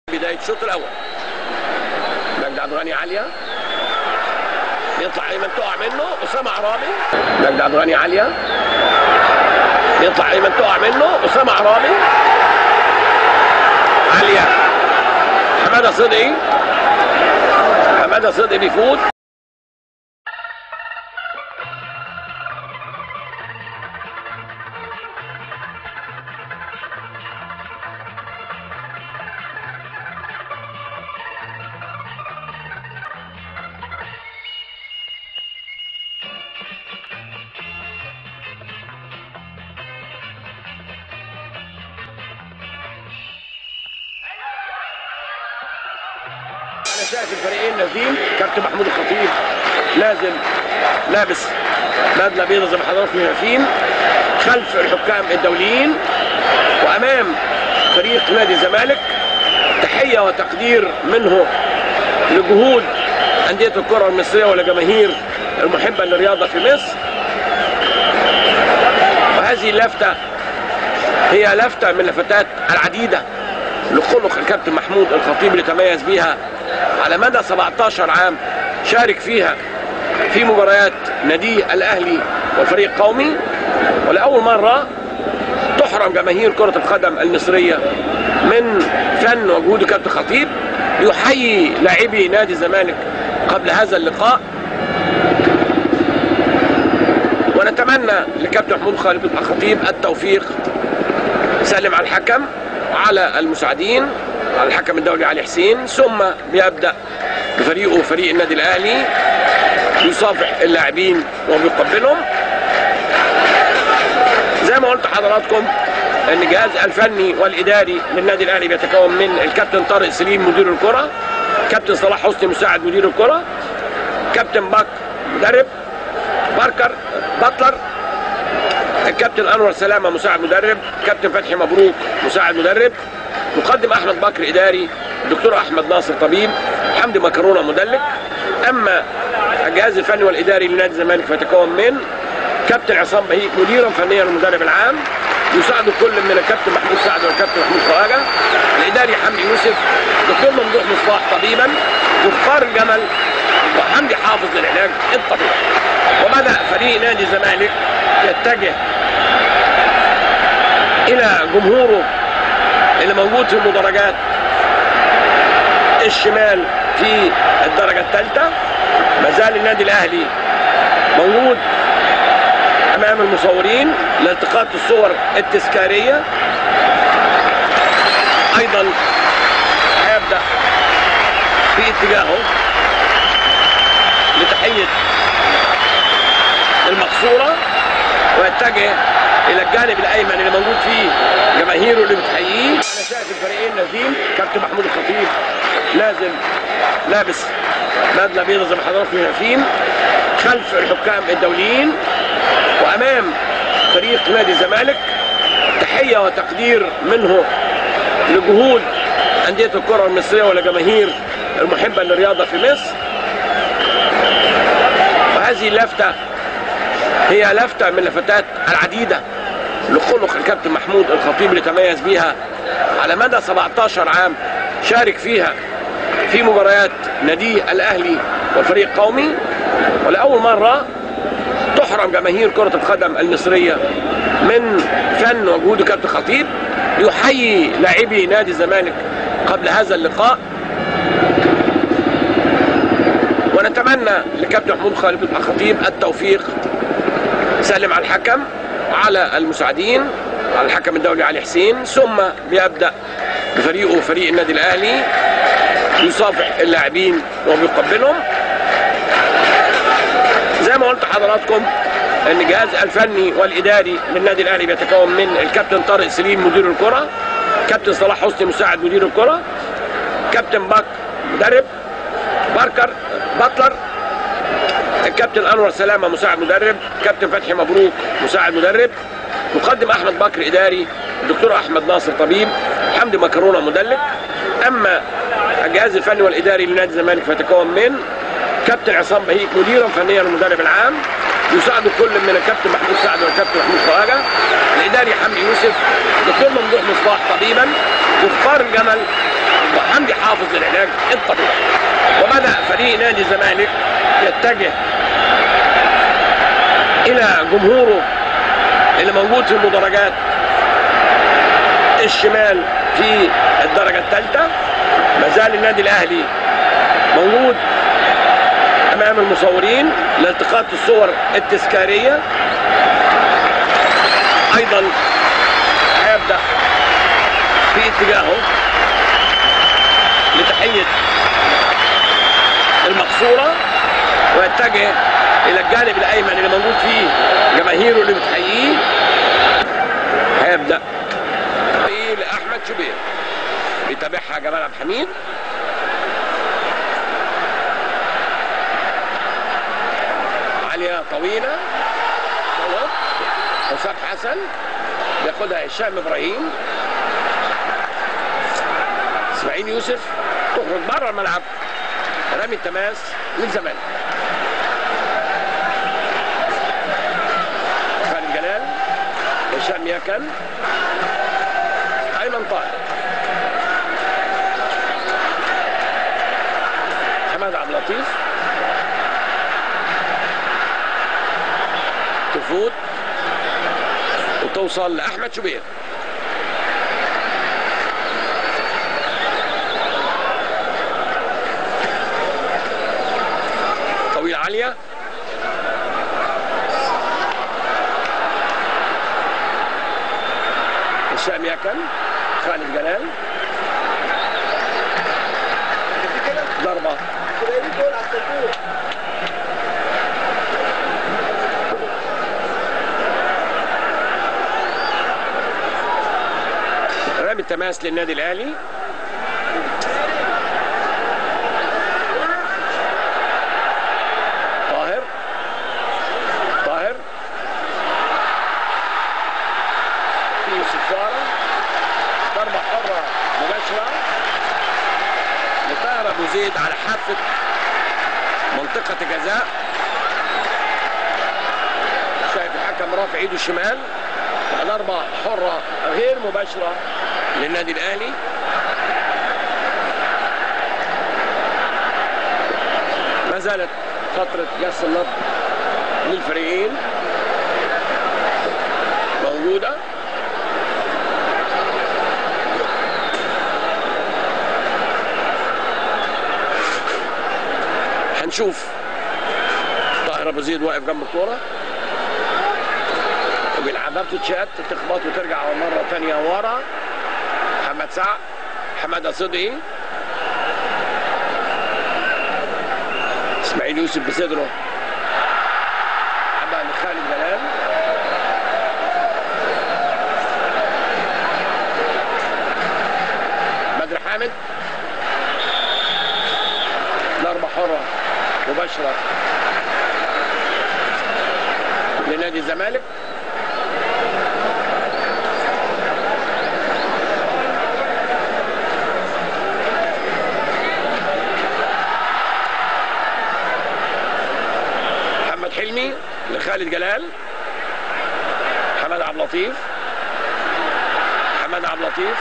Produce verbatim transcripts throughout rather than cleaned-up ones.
بداية الشوط الأول. مجدي عبد الغني عالية يطلع أيمن تقع منه أسامة عرابي. مجدي عبد الغني عالية يطلع أيمن تقع منه أسامة عرابي. عالية حمادة صدقي. حمادة صدقي بيفوت. أنا شايف الفريقين نازلين. كابتن محمود الخطيب نازل لابس بدلة بيضة زي ما حضراتكم شايفين خلف الحكام الدوليين، وأمام فريق نادي الزمالك تحية وتقدير منه لجهود أندية الكرة المصرية ولجماهير المحبة للرياضة في مصر. وهذه اللفتة هي لفتة من لفتات العديدة لخلق الكابتن محمود الخطيب اللي تميز بيها على مدى سبعة عشر عام شارك فيها في مباريات نادي الأهلي والفريق القومي. ولأول مرة تحرم جماهير كرة القدم المصرية من فن وجهود الكابتن الخطيب. يحيي لاعبي نادي الزمالك قبل هذا اللقاء، ونتمنى للكابتن محمود الخطيب التوفيق. سلم على الحكم وعلى المساعدين، على الحكم الدولي علي حسين، ثم بيبدأ بفريقه فريق النادي الأهلي يصافح اللاعبين وبيقبلهم. زي ما قلت لحضراتكم ان الجهاز الفني والاداري للنادي الاهلي بيتكون من الكابتن طارق سليم مدير الكره، كابتن صلاح حسني مساعد مدير الكره، كابتن باك مدرب، باركر باتلر، الكابتن انور سلامه مساعد مدرب، كابتن فتحي مبروك مساعد مدرب، مقدم احمد بكر اداري، الدكتور احمد ناصر طبيب، حمدي مكرونه مدلك. اما الجهاز الفني والاداري لنادي الزمالك فيتكون من كابتن عصام بهيك مديرا فنيا والمدرب العام، يساعد كل من الكابتن محمود سعد والكابتن محمود خواجه، الاداري حمدي يوسف، دكتور ممدوح مصباح طبيبا، جبار الجمل، وحمدي حافظ للعلاج الطبيعي. وبدا فريق نادي الزمالك يتجه الى جمهوره اللي موجود في المدرجات الشمال في الدرجه الثالثه. ما زال النادي الاهلي موجود امام المصورين لالتقاط الصور التذكاريه. ايضا هيبدا في اتجاهه لتحيه المقصوره ويتجه الى الجانب الايمن اللي موجود فيه جماهيره اللي بتحييه. انا شايف الفريقين نازلين. كابتن محمود الخطيب نازل لابس بدله بيضة زي ما حضراتكم شايفين خلف الحكام الدوليين، وامام فريق نادي الزمالك تحية وتقدير منه لجهود أندية الكرة المصرية ولجماهير المحبة للرياضة في مصر. وهذه اللفتة هي لفتة من لفتات العديدة لخلق الكابتن محمود الخطيب اللي تميز بيها على مدى سبعة عشر عام شارك فيها في مباريات نادي الأهلي والفريق القومي. ولأول مرة تحرم جماهير كرة القدم المصرية من فن وجهود الكابتن الخطيب. يحيي لاعبي نادي الزمالك قبل هذا اللقاء، ونتمنى للكابتن محمود الخطيب التوفيق. سلم على الحكم وعلى المساعدين، على الحكم الدولي علي حسين، ثم بيبدأ بفريقه فريق النادي الأهلي يصافح اللاعبين وبيقبلهم. زي ما قلت لحضراتكم ان الجهاز الفني والاداري للنادي الاهلي بيتكون من الكابتن طارق سليم مدير الكره، كابتن صلاح حسني مساعد مدير الكره، كابتن باك مدرب، باركر باتلر، الكابتن انور سلامه مساعد مدرب، كابتن فتحي مبروك مساعد مدرب، مقدم احمد بكر اداري، الدكتور احمد ناصر طبيب، حمدي مكرونه مدلك. اما الجهاز الفني والاداري لنادي الزمالك فيتكون من كابتن عصام بهيك مديرا فنيا والمدرب العام، يساعد كل من الكابتن محمود سعد والكابتن محمود خواجه، الاداري حمدي يوسف، دكتور ممدوح مصباح طبيبا، جبار الجمل، وحمدي العلاج الطبيعي. وبدأ فريق نادي الزمالك يتجه إلى جمهوره اللي موجود في المدرجات الشمال في الدرجة الثالثة. ما زال النادي الأهلي موجود أمام المصورين لالتقاط الصور التذكارية. أيضا هيبدأ في اتجاهه لتحية المقصورة ويتجه إلى الجانب الأيمن اللي موجود فيه جماهيره اللي بتحييه. هيبدأ لأحمد شوبير بيتابعها جمال عبد الحميد. عالية طويلة حسام حسن ياخدها هشام ابراهيم. اسماعيل يوسف تخرج بره الملعب. رامي التماس للزمالك. خالد جلال هشام ياكل ايمن طاهر حماد عبد اللطيف تفوت وتوصل لاحمد شوبير. طويل عاليه هشام ياكل خالد جلال ضربه رامي التماس للنادي الاهلي. طاهر طاهر في صفاره ضربه حره مباشره لطاهر ابو زيد على حافه منطقه الجزاء. شايف الحكم رافع ايده الشمال. ضربه حره غير مباشره للنادي الاهلي. ما زالت فتره جس النبض للفريقين موجوده. هنشوف طاهر ابو زيد واقف جنب الكوره وبيلعبها بتتشات تخبط وترجع مره ثانيه ورا. محمد سعد حماده صدقي اسماعيل يوسف بصدره لعبها لخالد جلال. بدر حامد ضربه حره مباشره لنادي الزمالك. محمد حلمي لخالد جلال. حماد عبد اللطيف حماد عبد اللطيف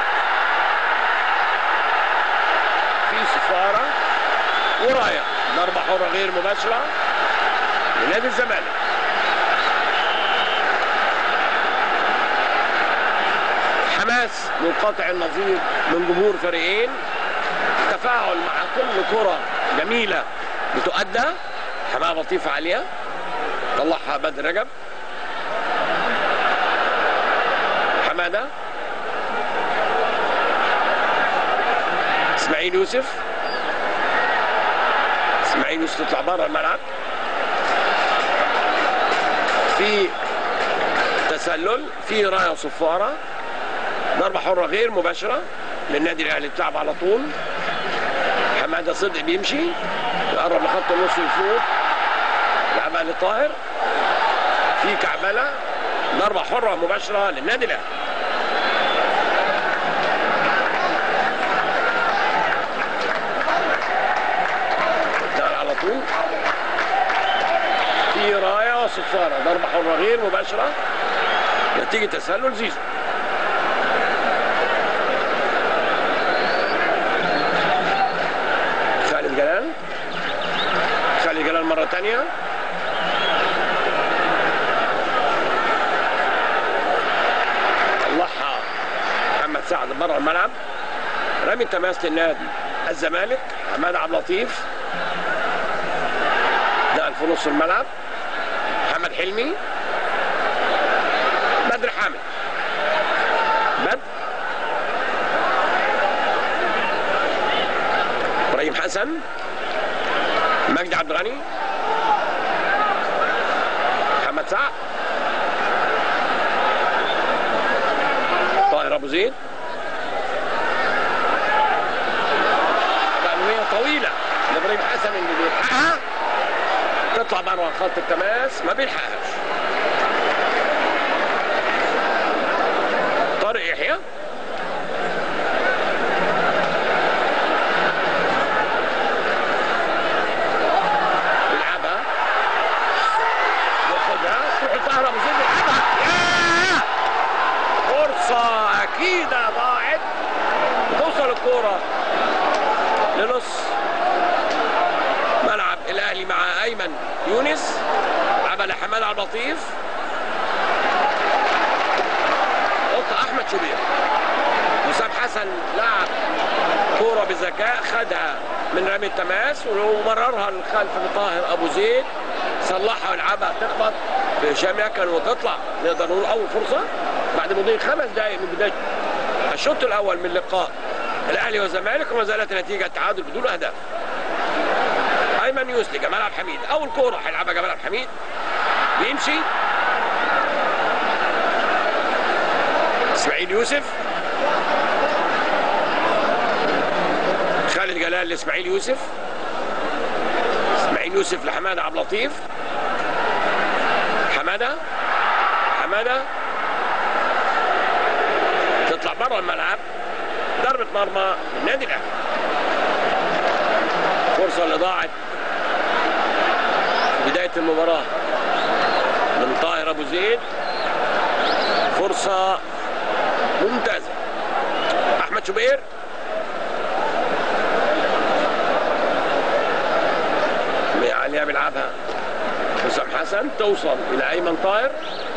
في صفاره ورايه ضربه حره غير مباشره لنادي الزمالك. حماس منقطع النظير من جمهور فريقين. تفاعل مع كل كره جميله بتؤدى. حماده لطيفه عاليه طلعها بدر رجب. حماده اسماعيل يوسف اسماعيل يوسف تطلع بره الملعب. في تسلل في رايه صفاره. ضربه حره غير مباشره للنادي الاهلي بتلعب على طول. حماده صدق بيمشي يقرب لخط النص يفوت لعبها لطاهر في كعبله. ضربه حره مباشره للنادي الاهلي. على طول في رايه وصفاره. ضربه حره غير مباشره نتيجه تسلل زيزو. مرة تانية. طلعها محمد سعد بره الملعب. رمي التماس للنادي الزمالك. حماد عبد اللطيف نقل في نص الملعب. محمد حلمي. بدر حامد. بدر. ابراهيم حسن. مجدي عبد الغني. محمد سعد. طاهر ابو زيد. تأمينية طويلة لابراهيم حسن اللي بيلحقها تطلع بره خط التماس ما بيلحقهاش. طارق يحيى. بيلعبها ياخدها تروح طاهر ابو زيد يلعبها. ياه فرصة أكيدة ضاعت. توصل الكورة لنص ملعب الأهلي مع أيمن يونس. لعبها لحماد عبد اللطيف. قط أحمد شوبير. وسام حسن لعب كورة بذكاء خدها من رمي التماس ومررها للخلف لطاهر أبو زيد. صلحها ويلعبها تخبط في هشام يكن وتطلع. نقدر نقول أول فرصة بعد مضي خمس دقائق من بداية الشوط الأول من لقاء الأهلي والزمالك وما زالت النتيجة تعادل بدون أهداف. أيمن يونس لجمال عبد الحميد. أول كورة هيلعبها جمال عبد الحميد. بيمشي إسماعيل يوسف. خالد جلال لإسماعيل يوسف. إسماعيل يوسف لحمادة عبد اللطيف. حمادة. حمادة تطلع بره الملعب. ضربة مرمى النادي الأهلي. فرصة اللي ضاعت بداية المباراة من طاهر أبو زيد. فرصة ممتازة. أحمد شوبير. عليها بيلعبها حسام حسن. توصل إلى أيمن طاهر.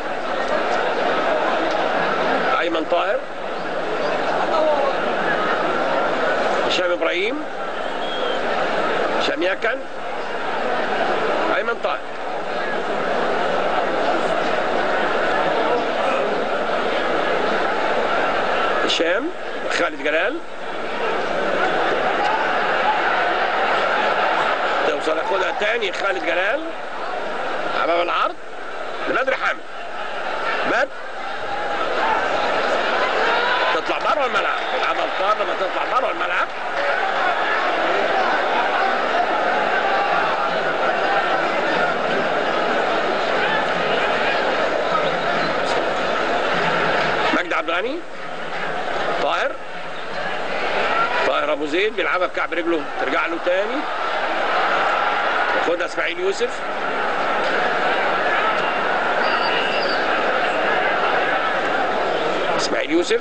أيمن طاهر. هشام إبراهيم. هشام يكن. أيمن طاهر. هشام. خالد جلال. توصل ياخدها تاني خالد جلال أمام العرض لبدر حامد. بدر تطلع بره الملعب. يلعبها الطار لما تطلع بره الملعب. مجدي عبد الغني. طاهر. طاهر ابو زيد بيلعبها بكعب رجله ترجع له تاني. ياخدها اسماعيل يوسف. اسماعيل يوسف.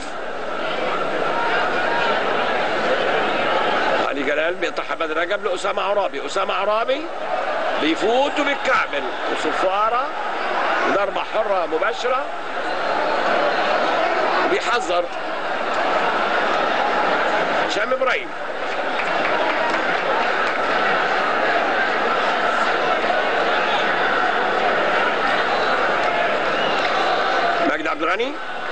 علي جلال بيقطعها بدر رجب لأسامة عرابي. أسامة عرابي بيفوت بالكعبل وصفارة ضربة حرة مباشرة وبيحذر هشام إبراهيم. مجدي عبد الغني.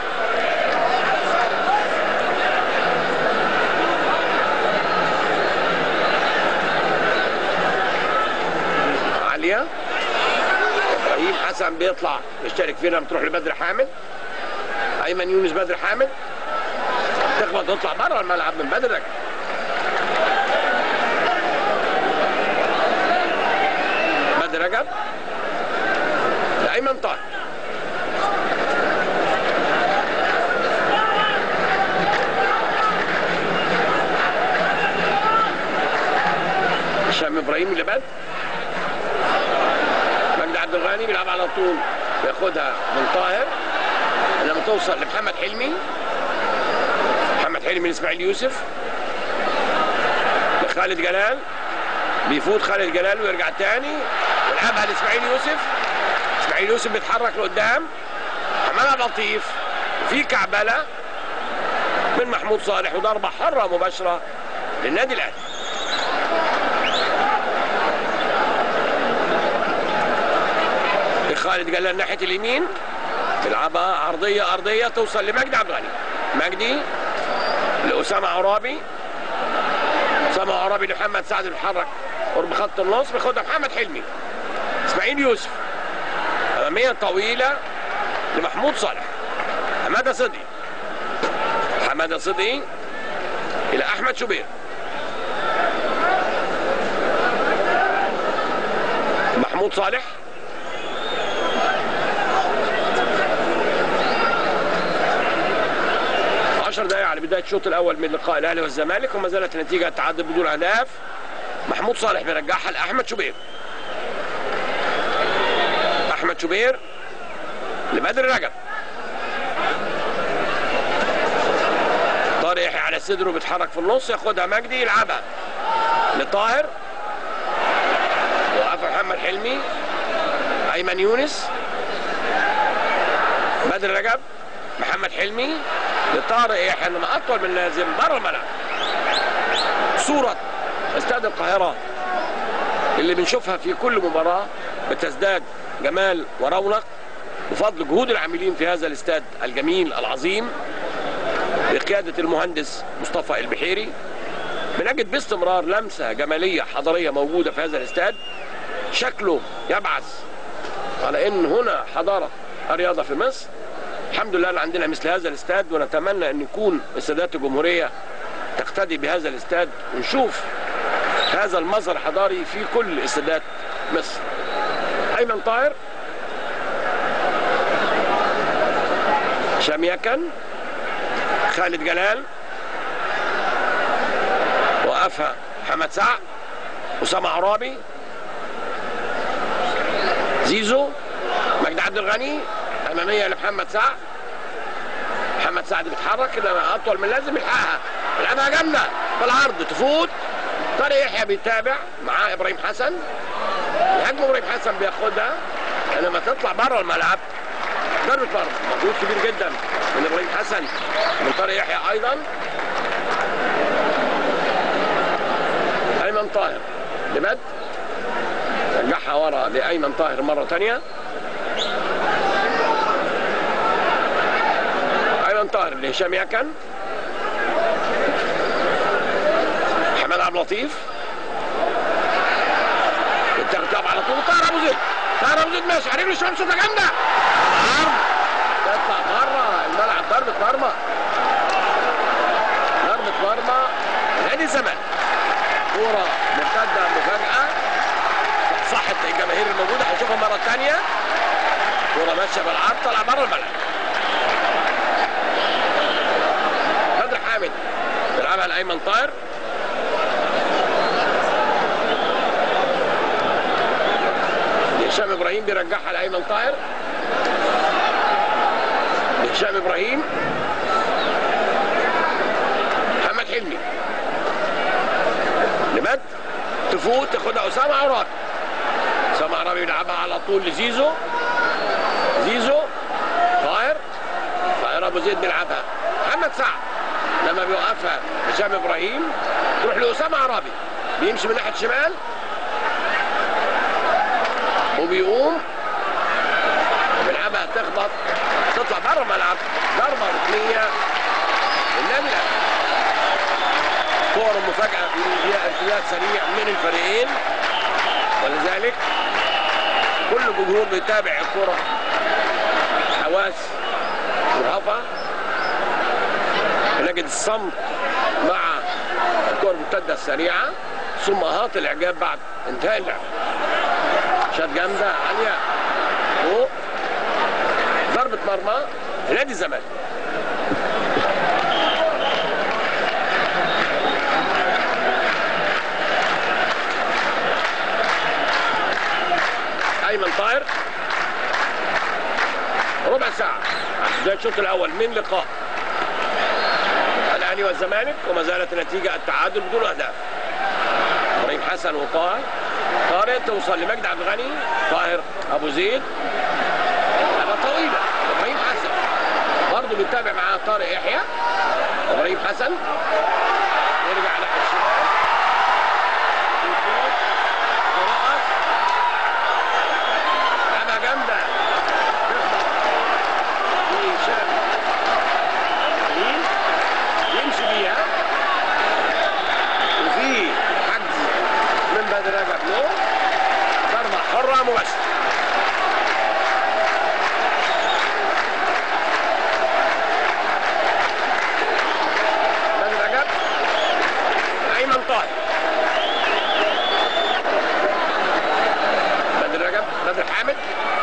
عليا. ابراهيم حسن بيطلع يشترك فينا بتروح لبدر حامد. ايمن يونس. بدر حامد تخبط تطلع بره الملعب من بدر رجب. بدر رجب لايمن طاهر. هشام ابراهيم اللي بد. مجدي عبد الغني بيلعب على طول بياخدها من طاهر لما توصل لمحمد حلمي. محمد حلمي لاسماعيل يوسف. لخالد جلال. بيفوت خالد جلال ويرجع تاني يلعبها لاسماعيل يوسف. اسماعيل يوسف بيتحرك لقدام. حماد عبد اللطيف في كعبله من محمود صالح وضربه حره مباشره للنادي الاهلي. خالد جلال ناحيه اليمين بيلعبها عرضيه ارضيه توصل لمجدي عبد الغني. مجدي لاسامه عرابي. اسامه عرابي لمحمد سعد بيتحرك قرب خط النص بياخدها محمد حلمي. اسماعيل يوسف اماميه طويله لمحمود صالح. حماده صدقي. حماده صدقي الى احمد شوبير. محمود صالح عشر دقائق على بدايه الشوط الاول من لقاء الاهلي والزمالك وما زالت النتيجه تعادل بدون اهداف. محمود صالح بيرجعها لاحمد شوبير. احمد شوبير لبدر رجب. طارق يحيى على صدره بيتحرك في النص ياخدها مجدي يلعبها لطاهر. وقف محمد حلمي. ايمن يونس. بدر رجب. محمد حلمي لطارق يحيى انما اطول من اللازم بره الملعب. صوره استاد القاهره اللي بنشوفها في كل مباراه بتزداد جمال ورونق بفضل جهود العاملين في هذا الاستاد الجميل العظيم بقياده المهندس مصطفى البحيري. بنجد باستمرار لمسه جماليه حضاريه موجوده في هذا الاستاد شكله يبعث على ان هنا حضاره الرياضه في مصر. الحمد لله عندنا مثل هذا الاستاد ونتمنى ان يكون استادات الجمهوريه تقتدي بهذا الاستاد ونشوف هذا المظهر الحضاري في كل استادات مصر. ايمن طاهر. هشام يكن. خالد جلال. وقفها محمد سعد. اسامه عرابي. زيزو. مجدي عبد الغني اماميه لمحمد سعد. محمد سعد بيتحرك انما اطول من لازم يلحقها. يلعبها جامده بالعرض تفوت. طارق يحيى بيتابع مع ابراهيم حسن. الهجم ابراهيم حسن بياخدها انما تطلع بره الملعب. ضربه مرمى مجهود كبير جدا من ابراهيم حسن من طارق يحيى ايضا. ايمن طاهر لبد رجعها ورا لايمن طاهر مره ثانيه. ايمن طاهر لهشام يكن. حماد عبد اللطيف التغطيه على طول. طاهر ابو زيد. طاهر ابو زيد ماشي على رجله الشمال شوطه جامده. تطلع بره الملعب. ضربه مرمى. ضربه مرمى نادي الزمالك. كوره مرتده مفاجاه صحت الجماهير الموجوده. هنشوفها مره ثانيه. كوره ماشيه بالعرض طلع بره الملعب. بدر حامد بيلعبها لايمن طاهر. هشام ابراهيم بيرجعها لايمن طاهر. هشام ابراهيم. محمد حلمي لبد تفوت تاخدها اسامه عرابي. اسامه عرابي بيلعبها على طول لزيزو. زيزو. طاهر. طاهر ابو زيد بيلعبها. محمد سعد لما بيوقفها هشام ابراهيم تروح لاسامه عرابي بيمشي من ناحيه الشمال وبيقوم بيلعبها تخبط تطلع بره الملعب. ضربه ركنيه للنادي الاهلي. كوره مفاجاه فيها ارتداد سريع من الفريقين ولذلك كل الجمهور بيتابع الكوره حواس مرهفه. نجد الصمت مع الكوره المرتده السريعه ثم اهات الاعجاب بعد انتهاء اللعب. شات جامده عاليه فوق. ضربه مرمى لنادي الزمالك. ايمن طاهر. ربع ساعه بدايه الشوط الاول من لقاء الاهلي والزمالك وما زالت النتيجه التعادل بدون اهداف. ابراهيم حسن وطاهر طارق توصل لمجدي عبد الغني. طاهر ابو زيد لعبه طويله. ابراهيم حسن برضه بيتابع معاه طارق يحيى. ابراهيم حسن يرجع ناحيه الشمال. ورقص لعبه جامده. هشام يمشي بيها وفي حجز من بدر رجب له ضربه حره مباشره. بدر رجب ايمن طاهر. بدر رجب بدر حامد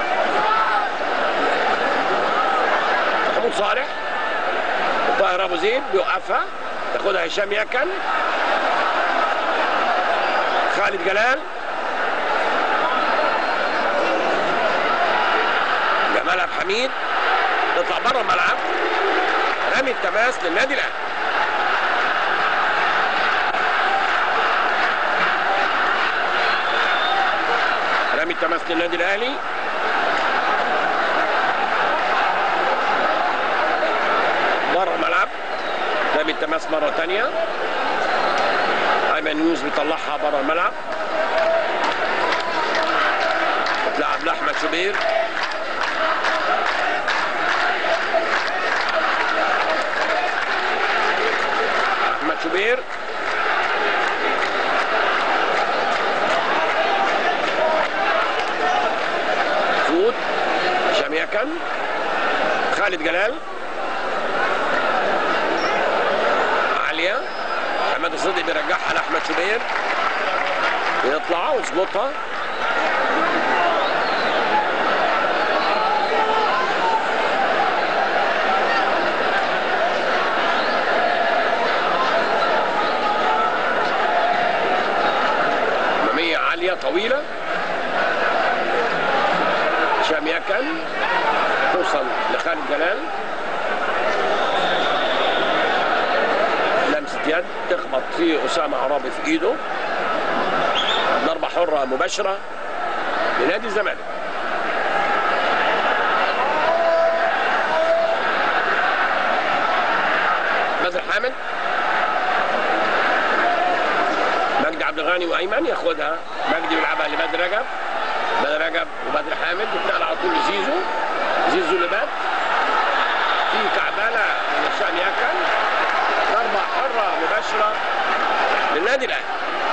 محمود صالح. طاهر ابو زيد بيوقفها تاخدها هشام يكن. خالد جلال. جمال عبد الحميد تطلع بره الملعب. رمي التماس للنادي الاهلي. رمي التماس للنادي الاهلي. بره الملعب. رمي التماس مره ثانيه. ايمن يونس بيطلعها بره الملعب. بتلعب لاحمد شوبير. احمد شوبير فوت. هشام يكن. خالد جلال. عاليه. محمد الصديق بيرجعها لاحمد شوبير. يطلع ويظبطها. اماميه عاليه طويله. هشام يكن توصل لخالد جلال. لمسه يد تخبط في اسامه عرابي في ايده. ضربه حره مباشره لنادي الزمالك. بدر حامد. مجدي عبد الغني وايمن ياخدها. مجدي بيلعبها لبدر رجب. بدر رجب وبدر حامد بتنقل على طول لزيزو. زيزو لبات في كعباله من هشام يكن. ضربه حره مباشره للنادي الاهلي.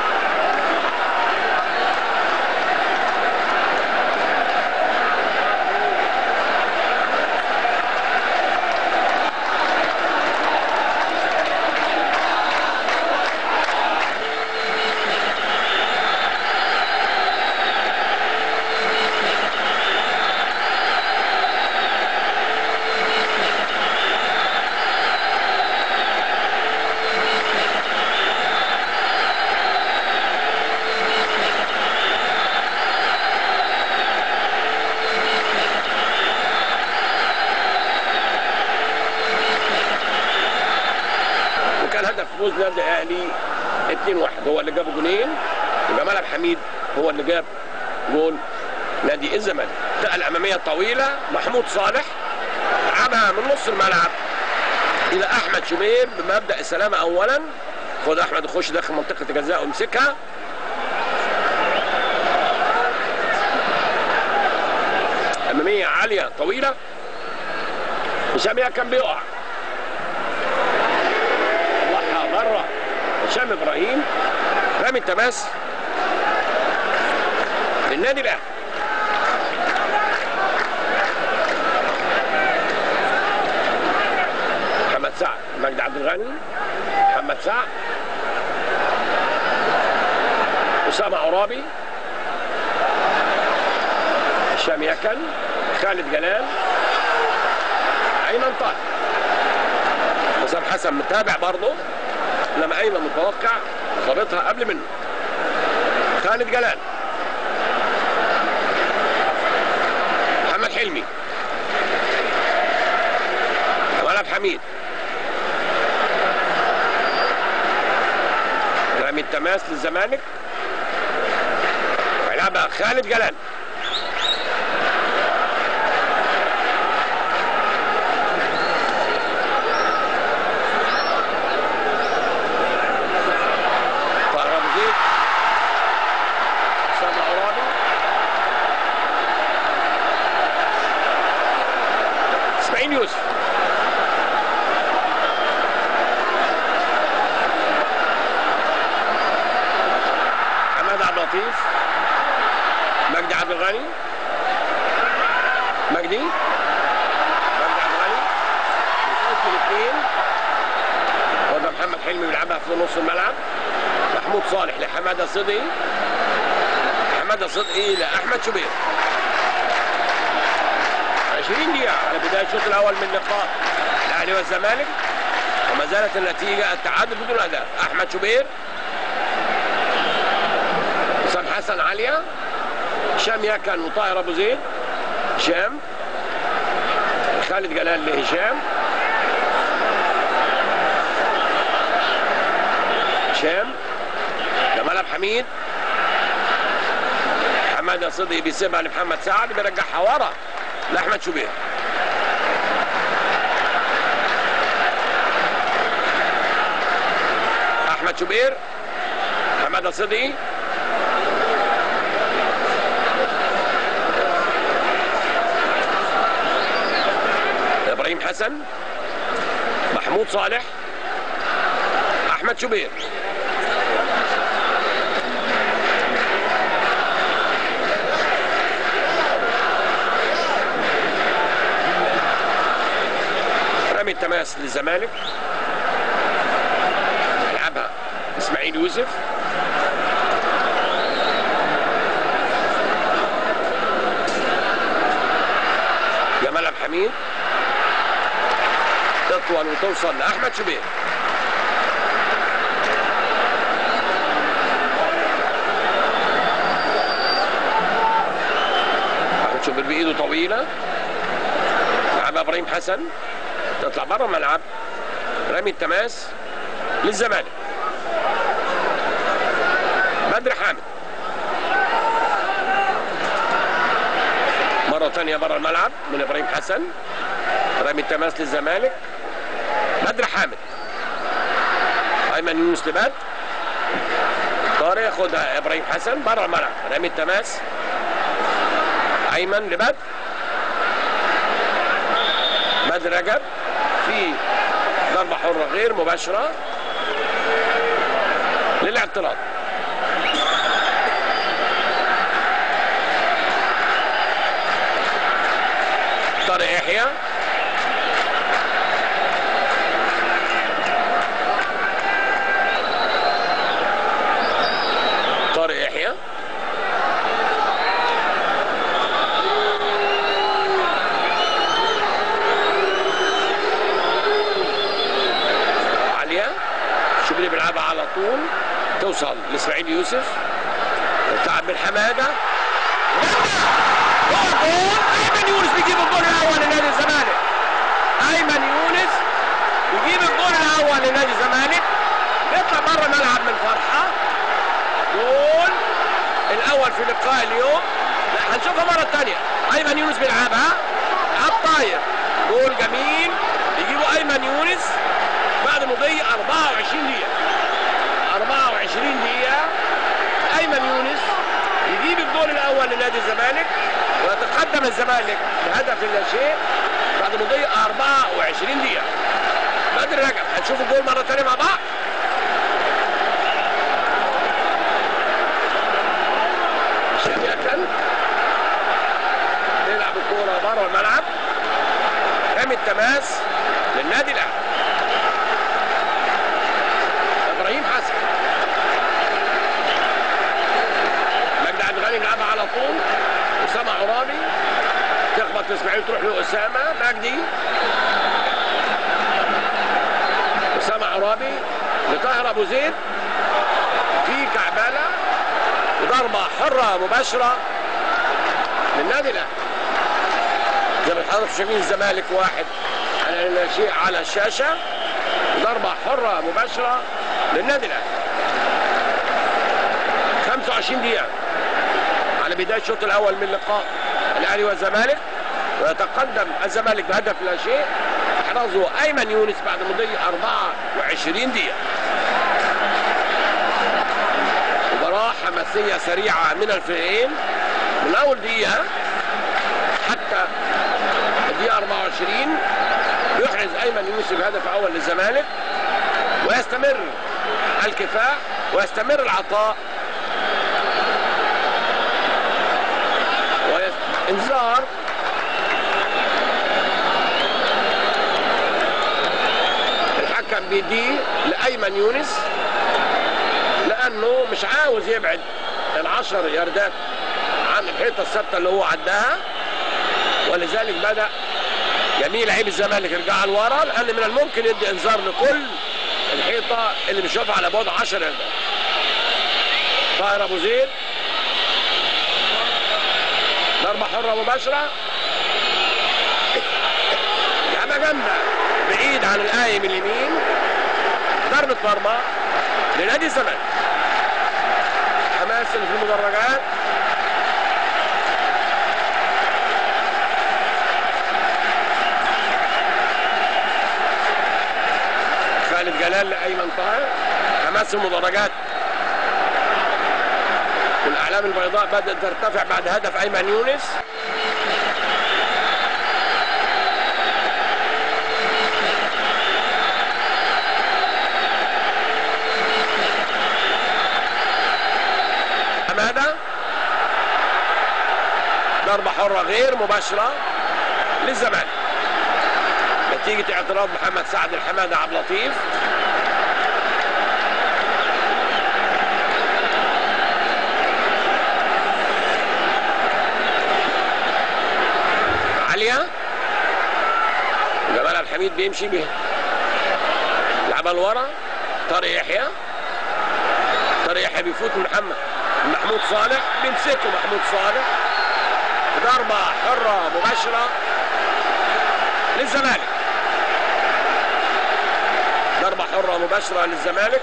فوز النادي الاهلي اتنين واحد. هو اللي جاب جونين وجمال عبد الحميد هو اللي جاب جول نادي الزمالك. الدقه الاماميه الطويله. محمود صالح لعبها من نص الملعب الى احمد شوبير بمبدا السلامه اولا. خد احمد يخش داخل منطقه الجزاء ويمسكها. اماميه عاليه طويله. هشام كان بيقع. بره هشام ابراهيم. رامي التماس للنادي الاهلي. محمد سعد. مجدي عبد الغني. محمد سعد. اسامه عرابي. هشام يكن. خالد جلال. ايمن طاهر. حسام حسن متابع برضه لما ايمن متوقع ضابطها قبل منه. خالد جلال. محمد حلمي. جمال عبد الحميد. رامي التماس للزمالك. يلعبها خالد جلال. طاهر ابو زيد، اسامه عرابي، اسماعيل يوسف، حماد عبد اللطيف، مجدي عبد الغني، مجدي مجدي عبد الغني بيفوت الاثنين، وده محمد حلمي بيلعبها في نص الملعب. محمود صالح لحماده صدقي، حماده صدقي لاحمد شوبير. عشرين دقيقة على بداية الشوط الأول من لقاء الأهلي والزمالك، وما زالت النتيجة التعادل بدون أهداف. أحمد شوبير، حسام حسن عليا، هشام يكن وطاهر أبو زيد. هشام، خالد جلال لهشام، هشام، جمال عبد الحميد، حماده صدقي بيسيبها لمحمد سعد بيرجعها ورا لاحمد شوبير. احمد شوبير، حماده صدقي، ابراهيم حسن، محمود صالح، احمد شوبير. رمي التماس للزمالك، يلعبها اسماعيل يوسف، جمال عبد الحميد، تطول وتوصل لاحمد شوبير. احمد شوبير بايده طويله، يلعبها ابراهيم حسن، تطلع بره الملعب. رمي التماس للزمالك، بدر حامد مره ثانيه بره الملعب من ابراهيم حسن. رمي التماس للزمالك، بدر حامد، ايمن يونس لبدر، طارق ياخدها ابراهيم حسن بره الملعب. رمي التماس، ايمن لبدر، بدر رجب في ضربه حره غير مباشره للاعتراض. طارق يحيى، طارق يحيى، عليا شوبير بيلعبها على طول، توصل لاسماعيل يوسف، تلعب من حماده، ايمن يونس بيجيب الجول الاول لنادي الزمالك. ايمن يونس بيجيب الجول الاول لنادي الزمالك، يطلع بره الملعب من فرحه. جول الاول في لقاء اليوم، لا هنشوفها مره ثانيه. ايمن يونس بيلعبها على الطاير، جول جميل يجيبه ايمن يونس بعد مضي أربعة وعشرين دقيقه. أربعة وعشرين دقيقه ايمن يونس يجيب الجول الاول لنادي الزمالك، ويتقدم الزمالك بهدف لا شيء بعد مضي أربعة وعشرين دقيقه. بدر رجب، هنشوف الجول مره ثانيه مع بعض. هشام يكن يلعب الكوره بره الملعب، رمي التماس للنادي الاهلي. ابراهيم حسن، مجدي عبد الغني بيلعبها على طول، اسامه عرابي، تخبط في اسماعيل تروح لاسامه. مجدي، اسامه عرابي لطاهر ابو زيد، في كعباله وضربه حره مباشره للنادي الاهلي. زي ما حضرتك شايفين الزمالك واحد على لا شيء على الشاشه، ضربه حره مباشره للنادي الاهلي. خمسة وعشرين دقيقه بدايه الشوط الاول من لقاء الاهلي والزمالك، ويتقدم الزمالك بهدف لا شيء. احرزه ايمن يونس بعد مضي أربعة وعشرين دقيقه. مباراه حماسيه سريعه من الفريقين من اول دقيقه حتى الدقيقه أربعة وعشرين. يحرز ايمن يونس بهدف اول للزمالك، ويستمر الكفاح ويستمر العطاء، انذار الحكم بيديه لايمن يونس لانه مش عاوز يبعد العشر ياردات عن الحيطه الثابته اللي هو عداها، ولذلك بدا جميع لعيب الزمالك يرجع لورا، لان من الممكن يدي انذار لكل الحيطه اللي بيشوفها على بعد عشر ياردات. طاهر ابو زيد ضربه حره مباشره، لعبه جامده بعيد عن القايم اليمين، ضربه مرمى لنادي الزمالك. حماس اللي في المدرجات، خالد جلال لايمن طاهر. حماس المدرجات والاعلام البيضاء بدات ترتفع بعد هدف ايمن يونس. حماده ضربه حره غير مباشره للزمالك نتيجه اعتراض محمد سعد الحماده عبد اللطيف. عاليه جمال الحميد بيمشي بيها، لعبها لورا طارق يحيى. طارق يحيى بيفوت من محمد محمود صالح، بيمسكه محمود صالح. ضربه حره مباشره للزمالك، ضربه حره مباشره للزمالك.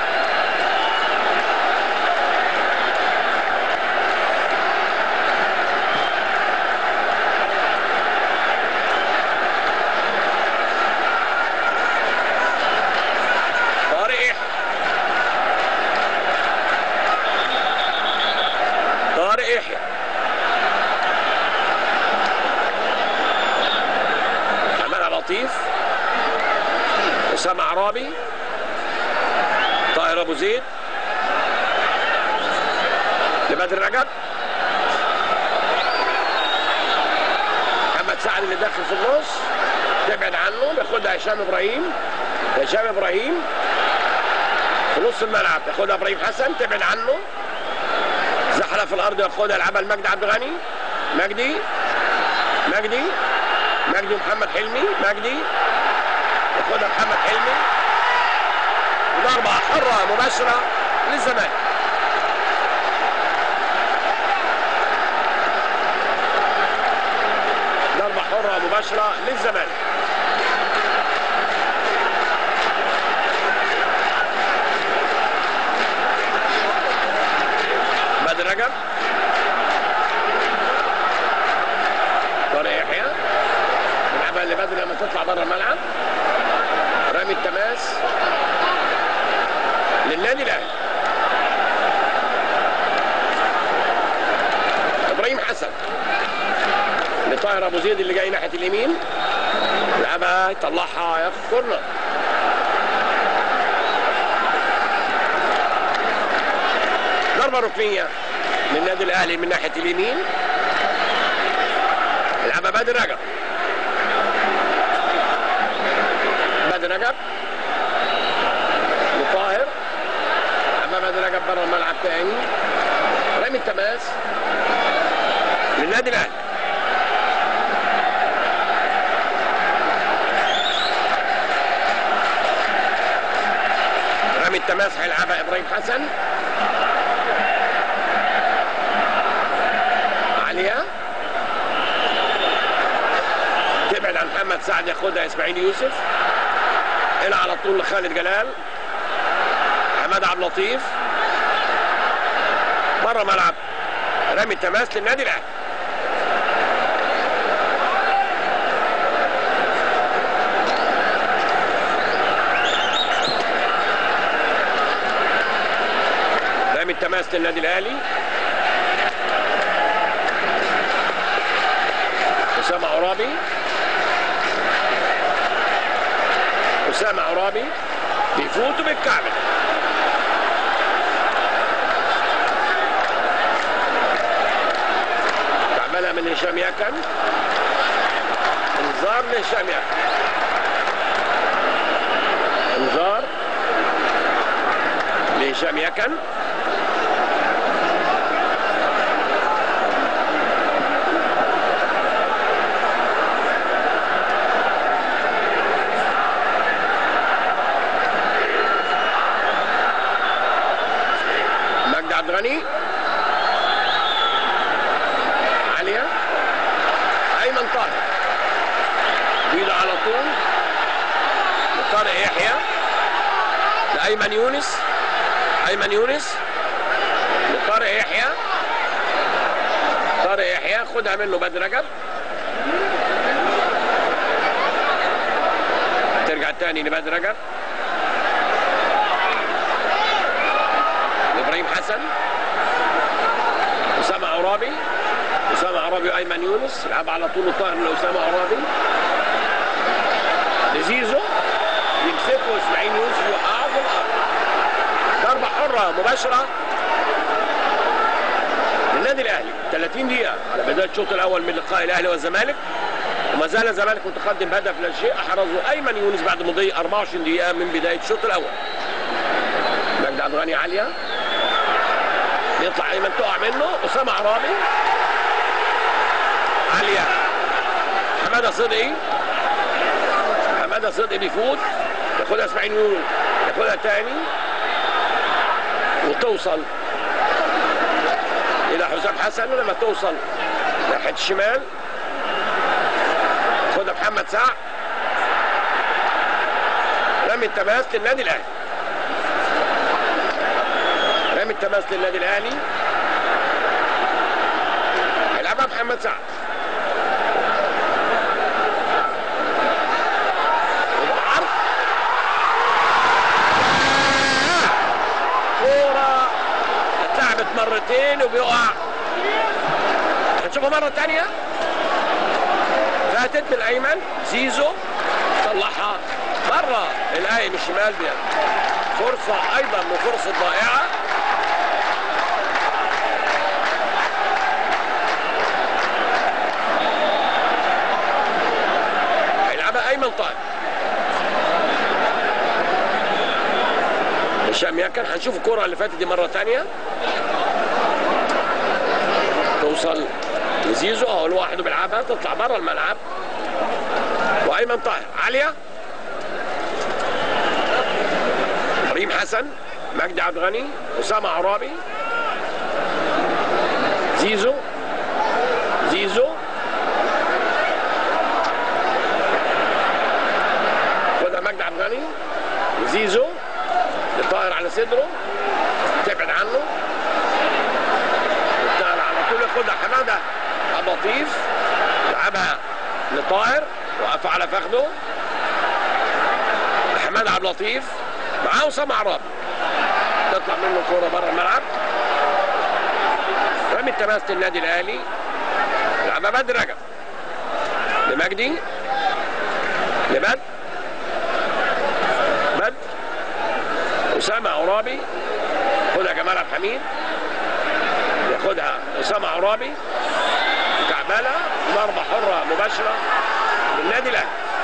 أسامة عرابي، طاهر أبو زيد لبدر رجب، محمد سعد اللي داخل في النص تبعد عنه، بياخدها هشام ابراهيم. هشام ابراهيم في نص الملعب ياخدها ابراهيم حسن، تبعد عنه، زحلة في الارض ياخدها يلعبها لمجدي عبد الغني. مجدي مجدي مجدي ومحمد حلمي. مجدي ياخدها محمد حلمي، ضربة حرة مباشرة للزمالك. ضربة حرة مباشرة للزمالك. بدر رجب، طارق يحيى بيلعبها لبدر لما تطلع بره الملعب. رامي التماس للنادي الاهلي. ابراهيم حسن لطاهر ابو زيد اللي جاي ناحيه اليمين، لعبها يطلعها ياخد كورنر. ضربه ركنيه للنادي الاهلي من ناحيه اليمين، لعبها بدر رجب. بدر رجب لطاهر، لعبها بدر رجب بره الملعب تاني. رامي التماس للنادي الاهلي. رامي التماس هيلعبها ابراهيم حسن. عاليه تبعد عن محمد سعد، ياخدها اسماعيل يوسف. هنا على طول لخالد جلال. حماد عبد اللطيف بره ملعب رمي التماس للنادي الاهلي. رمي التماس للنادي الاهلي. اسامه عرابي. اسامه عرابي بيفوتوا بالكعبه. كعبلها من هشام يكن. انذار لهشام يكن. انذار لهشام يكن. عبد الغني. عليا. ايمن طارق. بيده على طول لطارق يحيى. لايمن يونس. ايمن يونس لطارق يحيى. طارق يحيى خدها منه بدر رجب. ترجع تاني لبدر رجب. ابراهيم حسن. اسامه عرابي. اسامه عرابي وايمن يونس يلعب على طول الطاهر لاسامه عرابي. لزيزو يمسكه اسماعيل يونس يوقعه في الارض. ضربه حره مباشره للنادي الاهلي. ثلاثين دقيقه على بدايه الشوط الاول من لقاء الاهلي والزمالك، وما زال الزمالك متقدم بهدف لا شيء احرزه ايمن يونس بعد مضي أربعة وعشرين دقيقه من بدايه الشوط الاول. مجدي عبد الغني عاليه. يطلع ايمن تقع منه. اسامه عرابي. عاليه. حماده صدقي. حماده صدقي بيفوت ياخدها اسماعيل يونس ياخدها تاني وتوصل الى حسام حسن. ولما توصل ناحيه الشمال خدها محمد سعد. رمي التماس للنادي الاهلي. رمي التماس للنادي الاهلي. هيلعبها محمد سعد. كورة اتلعبت مرتين وبيقع. هنشوفها مرة تانية. فاتت من ايمن. زيزو طلعها بره القايم الشمال بيد. فرصة ايضا من فرصة ضائعة. هيلعبها ايمن طاهر. هشام يكن. هنشوف الكرة اللي فاتت دي مرة تانية. توصل لزيزو اهو لوحده بيلعبها تطلع بره الملعب. وايمن طاهر. عالية. ابراهيم حسن. مجدي عبد الغني. اسامة عرابي. زيزو. زيزو خدها مجدي عبد الغني. زيزو الطاهر على صدره تبعد عنه. الطاهر على طول ياخدها حماده عبد اللطيف. لعبها لطاهر وقف على فخده. حماده عبد اللطيف معاه اسامه عرابي. تطلع منه الكوره بره الملعب. رمي التماس للنادي الاهلي. لعبها بدر رجب لمجدي. لبدر. بدر. اسامه عرابي. خدها جمال عبد الحميد. ياخدها اسامه عرابي. كعباله. ضربه حره مباشره للنادي الاهلي.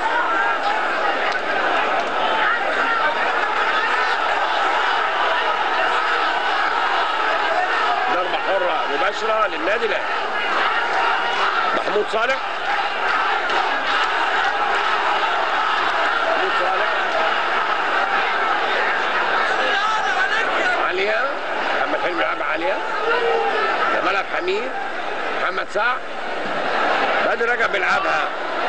ضربه حره مباشره للنادي الاهلي. محمود صالح. محمود صالح. عاليه. محمد حلمي يلعبها عاليه. جمال عبد الحميد. محمد سعد. بدر رجب بيلعبها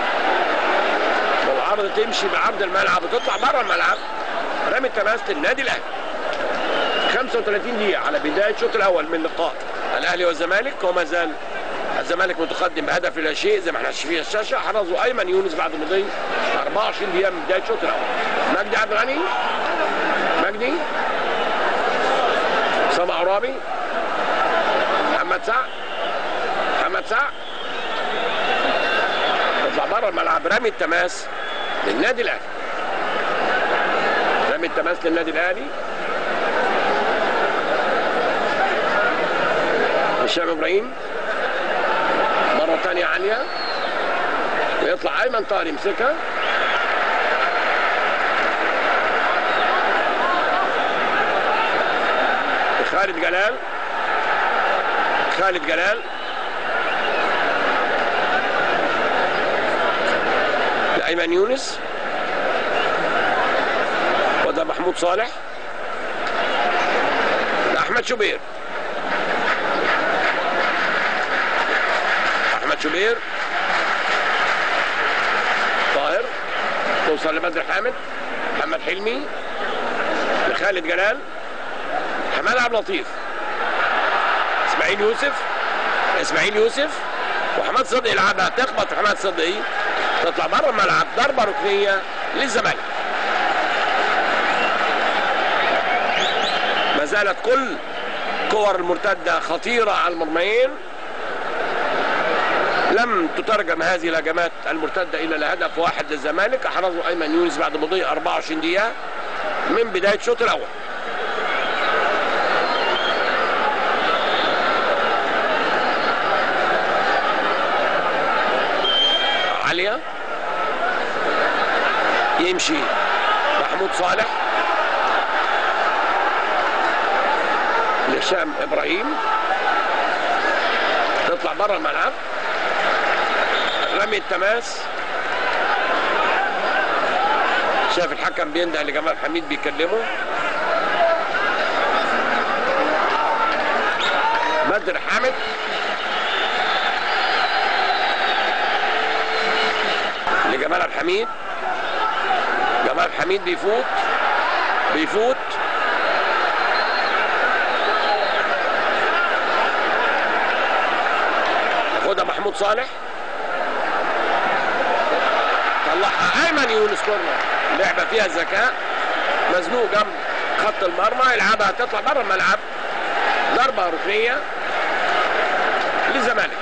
والعرض تمشي بعرض الملعب وتطلع بره الملعب. رمي التماس للنادي الاهلي. خمسة وثلاثين دقيقة على بداية الشوط الأول من اللقاء. الاهلي والزمالك، وما زال الزمالك متقدم بهدف لا شيء زي ما احنا شايفين الشاشه. حرزه ايمن يونس بعد مضي أربعة وعشرين دقيقه من بدايه الشوط الاول. مجدي عبد الغني، مجدي، اسامه عرابي، محمد سعد، محمد سعد تطلع بره الملعب. رمي التماس للنادي الاهلي، رمي التماس للنادي الاهلي. هشام ابراهيم مرة تانية عالية، ويطلع أيمن طاهر يمسكها. خالد جلال، خالد جلال لأيمن يونس، وده محمود صالح لأحمد شوبير. أحمد شوبير، طاهر، توصل لبدر حامد، محمد حلمي لخالد جلال، حماد عبد اللطيف، اسماعيل يوسف، اسماعيل يوسف وحماد صدقي يلعبها، تخبط حماد صدقي تطلع بره الملعب. ضربه ركنيه للزمالك. ما زالت كل كور المرتده خطيره على المرميين. لم تترجم هذه الهجمات المرتده الى هدف واحد للزمالك. احرزه ايمن يونس بعد مضي أربعة وعشرين دقيقه من بدايه الشوط الاول. عاليه، يمشي محمود صالح لهشام ابراهيم، تطلع بره الملعب. رمي التماس، شاف الحكم بينده لجمال حميد بيكلمه. بدر حامد لجمال عبد الحميد، جمال عبد الحميد بيفوت بيفوت ياخدها محمود صالح، طلعها ايمن يونس كورنر. لعبه فيها ذكاء، مزنوق جنب خط المرمى، يلعبها تطلع بره الملعب. ضربه ركنيه للزمالك.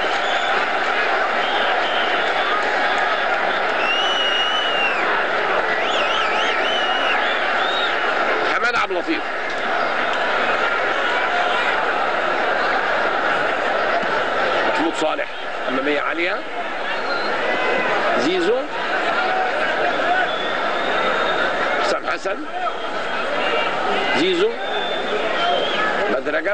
حماد عبد اللطيف، محمود صالح اماميه عاليه، زيزو، حسام حسن، زيزو، بدر رجب.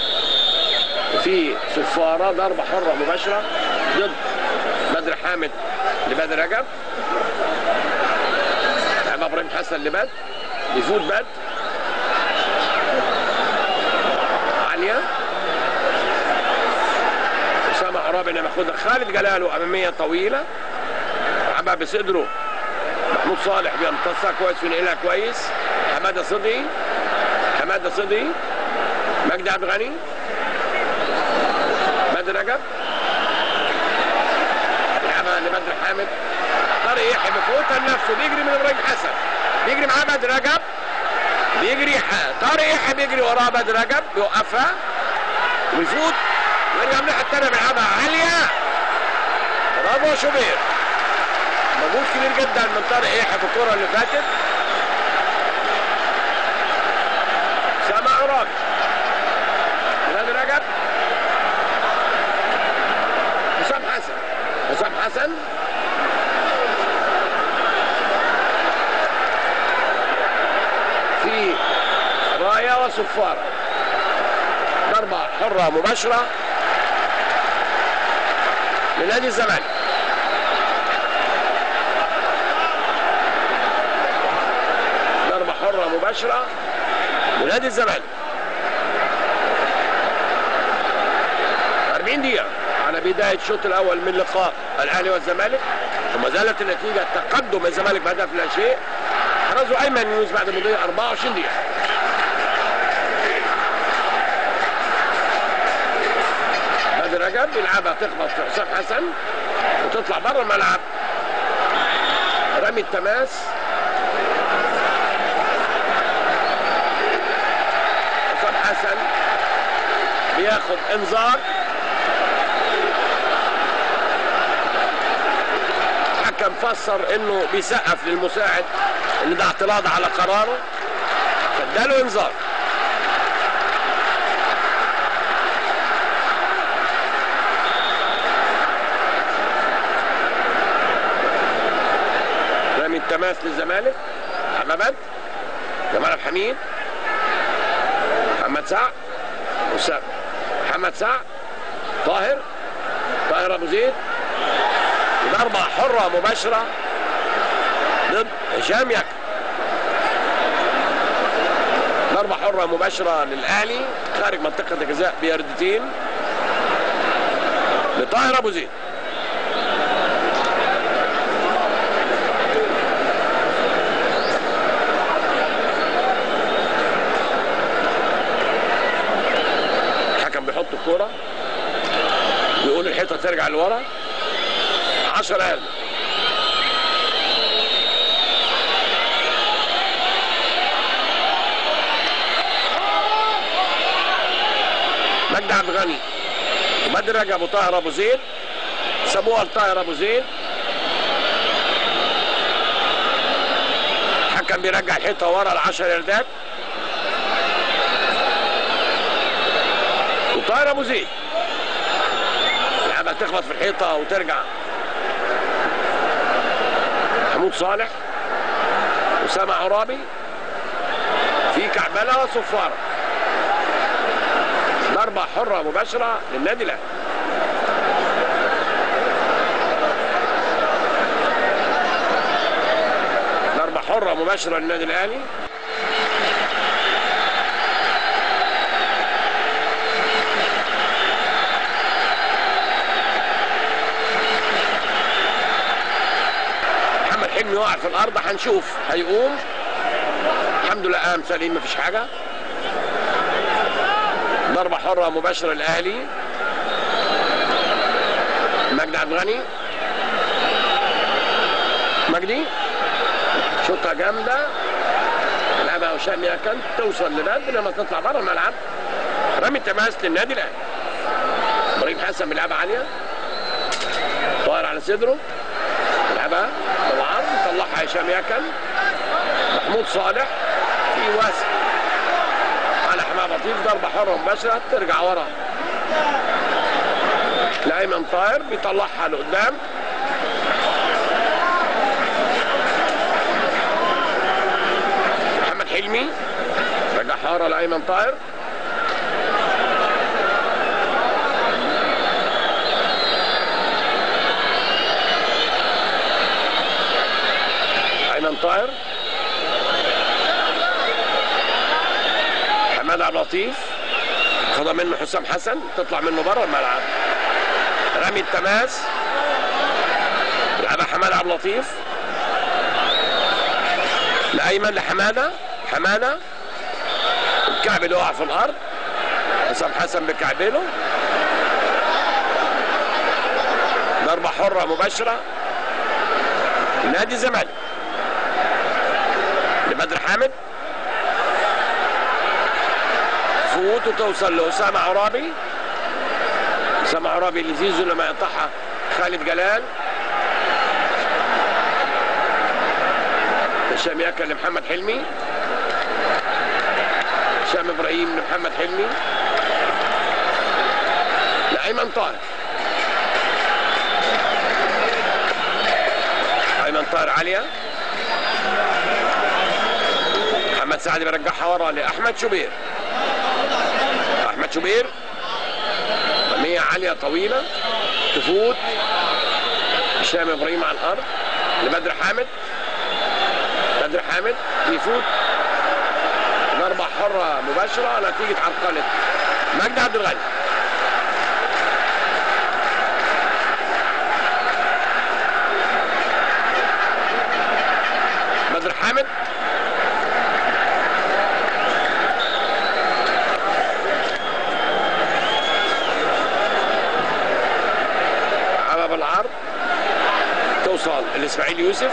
في صفاره ضربه حره مباشره ضد بدر حامد لبدر رجب. لعب ابراهيم حسن لبدر، يفوت بدر، عاليه، اسامه عرابي انما ياخدها خالد جلاله اماميه طويله، لعبها بصدره محمود صالح بيمتصها كويس وينقلها كويس. حماده صدقي، حماده صدقي، مجدي عبد الغني، بدر رجب، لعبها لبدر حامد. طارق يحيى بيفوتها لنفسه، بيجري من ابراهيم حسن، بيجري معاه بدر رجب، بيجري طارق يحيى بيجري وراه بدر رجب، بيوقفها ويفوت ويرجع من الناحيه الثانيه بيلعبها عاليه. برافو شوبير، مجهود كبير جدا من طارق يحيى في الكره اللي فاتت. سامع عرابي، بدر رجب، حسام حسن، حسام حسن في رايه وصفاره. ضربه حره مباشره لنادي الزمالك. ضربه حره مباشره لنادي الزمالك. أربعين دقيقه على بدايه الشوط الاول من لقاء الاهلي والزمالك، وما زالت النتيجه تقدم الزمالك بهدف لا شيء. حرزوا ايمن يونس بعد مضي أربعة وعشرين دقيقه. رجب بيلعبها تخبط في حسام حسن وتطلع بره الملعب. رمي التماس حسام حسن بياخد انذار. الحكم فسر انه بيسقف للمساعد ان ده اعتراض على قراره فاداله انذار. رمي التماس للزمالك. محمد جمال عبد الحميد، محمد سعد، أسامة، محمد سعد، طاهر، طاهر ابو زيد، ضربة حرة مباشرة ضد هشام يكن. ضربة حرة مباشرة للأهلي خارج منطقة الجزاء بياردتين لطاهر ابو زيد. الحكم بيحط الكورة بيقول الحيطة ترجع لورا. عشرة يارده. مجدي عبد الغني وبدر رجب وطاهر ابو زيد سابوها لطاهر ابو زيد. الحكم بيرجع الحيطه ورا العشر ياردات وطاهر ابو زيد لعبها تخبط في الحيطه وترجع. محمود صالح، أسامة عرابي، في كعبله وصفاره. ضربه حره مباشره للنادي الاهلي. ضربه حره مباشره للنادي الاهلي. حلمي وقع في الارض هنشوف هيقوم. الحمد لله قام سليم مفيش حاجه. ضربه حره مباشره للاهلي. مجدي عبد الغني، مجدي شوطه جامده لعبها هشام يكن توصل لبدر لما تطلع بره الملعب. رمي التماس للنادي الاهلي. ابراهيم حسن بيلعبها عاليه، طاير على صدره لعبها بالعرض طلعها هشام يكن. محمود صالح في واسع على حماد لطيف. ضربه حره مباشره ترجع ورا لايمن طاهر بيطلعها لقدام. محمد حلمي رجعها ورا لايمن طاهر. ايمن طاهر، حماد عبد اللطيف خدها منه حسام حسن تطلع منه بره الملعب. رمي التماس لعبها حماد عبد اللطيف لايمن لحماده. حماده الكعب اللي وقع في الارض حسام حسن بكعبله. ضربه حره مباشره لنادي الزمالك لبدر حامد. فوت وتوصل لأسامة عرابي. أسامة عرابي اللي زيزو لما يقطعها خالد جلال. هشام يكن لمحمد حلمي. هشام ابراهيم لمحمد حلمي لأيمن طاهر. أيمن طاهر عالية. محمد سعد بيرجعها ورا لاحمد شوبير. احمد شوبير رميه عاليه طويله تفوت هشام ابراهيم على الارض لبدر حامد. بدر حامد بيفوت. ضربه حره مباشره نتيجه عرقله مجدي عبد الغني. بدر حامد لاسماعيل يوسف.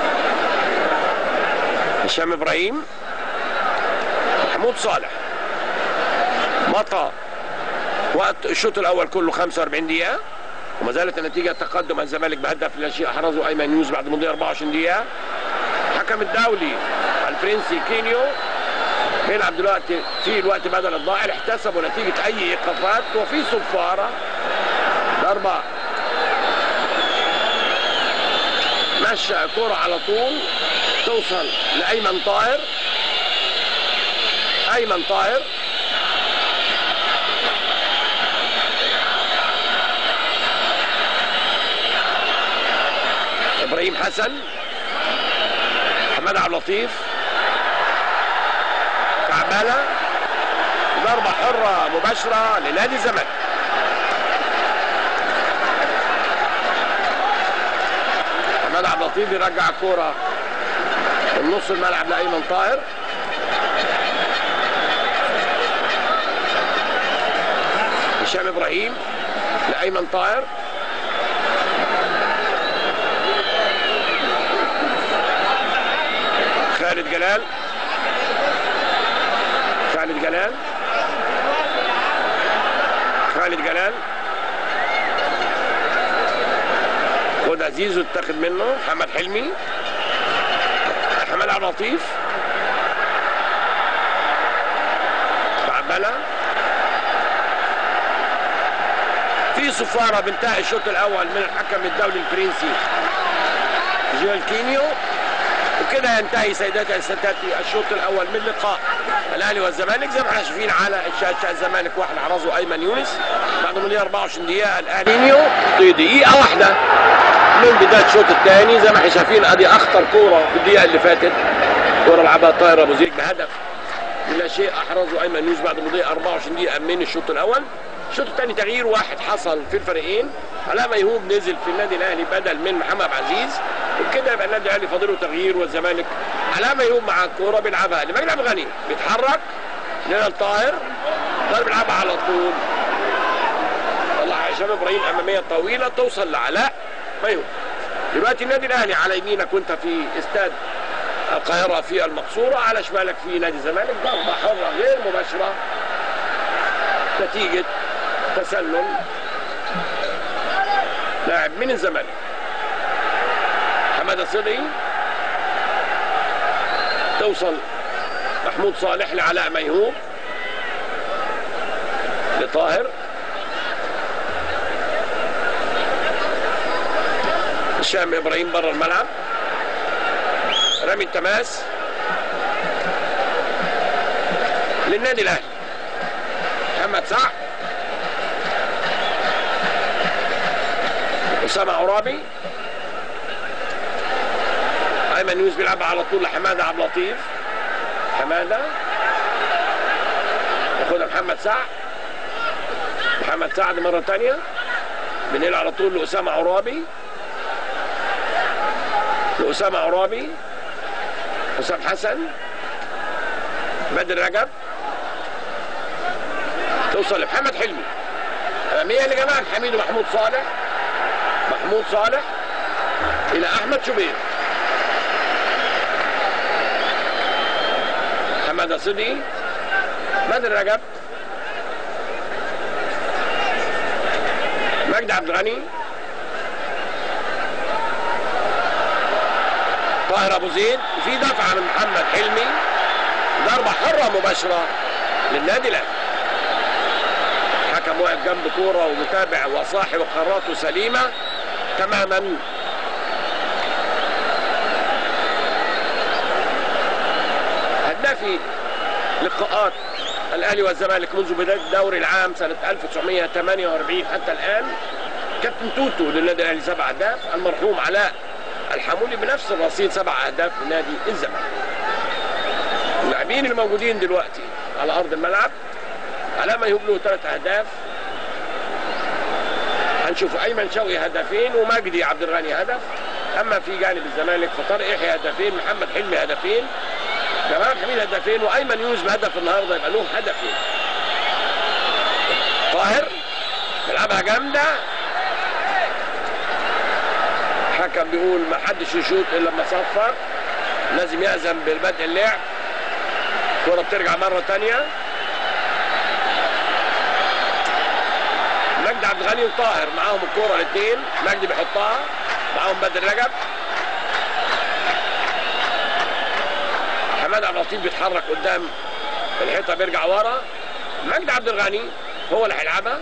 هشام ابراهيم، محمود صالح. مضى وقت الشوط الاول كله خمسة وأربعين دقيقه، وما زالت النتيجه تقدم الزمالك بهدف لا شيء احرزه ايمن يونس بعد مضي أربعة وعشرين دقيقه. الحكم الدولي الفرنسي كينيو بيلعب دلوقتي في الوقت بدل الضائع، احتسبوا نتيجه اي ايقافات وفي صفاره ضربه مشى كرة على طول توصل لأيمن طاهر. أيمن طاهر إبراهيم حسن، محمد عبد اللطيف، كعبالة، ضربة حرة مباشرة لنادي الزمالك. محمد عبد اللطيف يرجع الكوره من نص الملعب لايمن طاهر. هشام ابراهيم لايمن طاهر. خالد جلال، خالد جلال، خالد جلال، خد عزيزو اتاخد منه. محمد حلمي، محمد عبد اللطيف، بعبلة. في صفارة بانتهاء الشوط الأول من الحكم الدولي الفرنسي جويل كينيو، وكده ينتهي سيداتي وسادتي الشوط الأول من لقاء الأهلي والزمالك. زي ما احنا شايفين على الشاشة الزمالك واحد حرزه أيمن يونس بعد مضي أربعة وعشرين دقيقة. الأهلي كينيو دقيقة واحدة من بدايه الشوط الثاني. زي ما احنا شايفين ادي اخطر كوره في الدقيقه اللي فاتت، كوره لعبها طاهر ابو زيد بهدف لا شيء احرزه ايمن يونس بعد مضي أربعة وعشرين دقيقه من الشوط الاول. الشوط الثاني تغيير واحد حصل في الفريقين، علاء ميهوب نزل في النادي الاهلي بدل من محمد عبد العزيز، وبكده يبقى النادي الاهلي فاضله تغيير والزمالك. علاء ميهوب مع الكوره بيلعبها لمجدي عبد الغني، بيتحرك نزل طاهر، طاهر بيلعبها على طول، طلع هشام ابراهيم اماميه طويله توصل لعلاء ميهوب. دلوقتي النادي الاهلي على يمينك وانت في استاد القاهره في المقصوره، على شمالك في نادي الزمالك. ضربه حره غير مباشره نتيجه تسلل لاعب من الزمالك. حماده صدقي توصل محمود صالح لعلاء ميهوب لطاهر. هشام ابراهيم بره الملعب، رمي التماس للنادي الاهلي. محمد سعد، اسامه عرابي، ايمن يونس بيلعبها على طول لحماده عبد اللطيف. حماده ياخدها محمد سعد، محمد سعد مره ثانيه بنقل على طول لاسامه عرابي، لأسامة عرابي، حسام حسن، بدر رجب، توصل لمحمد حلمي أمامية لجمال حميد ومحمود صالح. محمود صالح إلى أحمد شوبير. حمادة صدقي، بدر رجب، مجدي عبد الغني، طاهر ابو زيد. في دفعه من محمد حلمي، ضربه حره مباشره للنادي الاهلي. حكم واقف جنب كوره ومتابع وصاحي وقراراته سليمه تماما. هدافي لقاءات الاهلي والزمالك منذ بدايه الدوري العام سنه ألف وتسعمائة وثمانية وأربعين حتى الان كابتن توتو للنادي الاهلي سبع اهداف، المرحوم علاء الحمولي بنفس الرصيد سبع اهداف لنادي الزمالك. اللاعبين الموجودين دلوقتي على ارض الملعب، علاء ميهوب له ثلاث اهداف، هنشوف ايمن شوقي هدفين ومجدي عبد الغني هدف. اما في جانب الزمالك فطارق يحيى هدفين، محمد حلمي هدفين، جمال حميد هدفين، وايمن يونس بهدف النهارده يبقى له هدفين. طاهر بيلعبها جامده، الحكم بيقول ما حدش يشوط الا لما صفر، لازم يأذن بالبدء اللعب. الكرة بترجع مرة تانية. مجدي عبد الغني وطاهر معاهم الكرة الاثنين، مجدي بيحطها معاهم بدر رجب. حماد عبد اللطيف بيتحرك قدام الحيطة بيرجع ورا. مجدي عبد الغني هو اللي هيلعبها.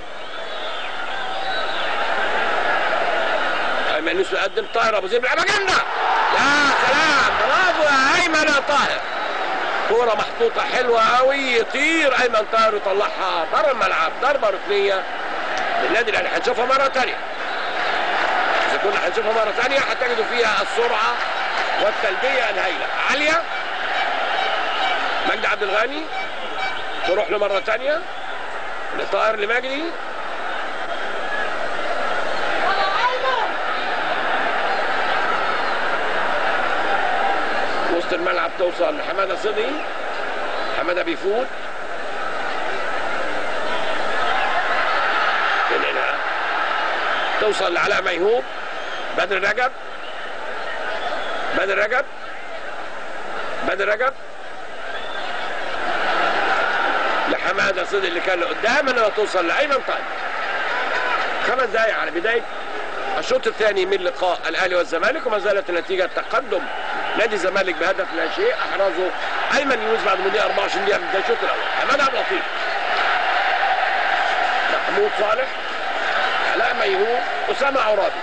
ايمن يوسف يقدم، طاهر ابو زيد بيلعبها جامدة. يا سلام، برافو يا ايمن يا طاهر. كورة محطوطة حلوة قوي، يطير ايمن طاهر ويطلعها بره الملعب. ضربة ركنية للنادي الاهلي، هنشوفها مرة تانية. إذا كنا هنشوفها مرة تانية هتجدوا فيها السرعة والتلبية الهائلة عالية. مجدي عبد الغني تروح له مرة تانية لطاهر لمجدي. وسط الملعب توصل لحمادة صدقي. حمادة بيفوت هنا، توصل لعلاء ميهوب. بدر رجب، بدر رجب، بدر رجب لحمادة صدقي اللي كان قدام، انما توصل لايمن طاهر. خمس دقائق على بداية الشوط الثاني من لقاء الاهلي والزمالك، وما زالت النتيجة تقدم نادي الزمالك بهدف لا شيء. احرزه ايمن يونس بعد مضي أربعة وعشرين دقيقة من بداية الشوط الاول. حماد عبد اللطيف، محمود صالح، علاء ميهوب، اسامة عرابي.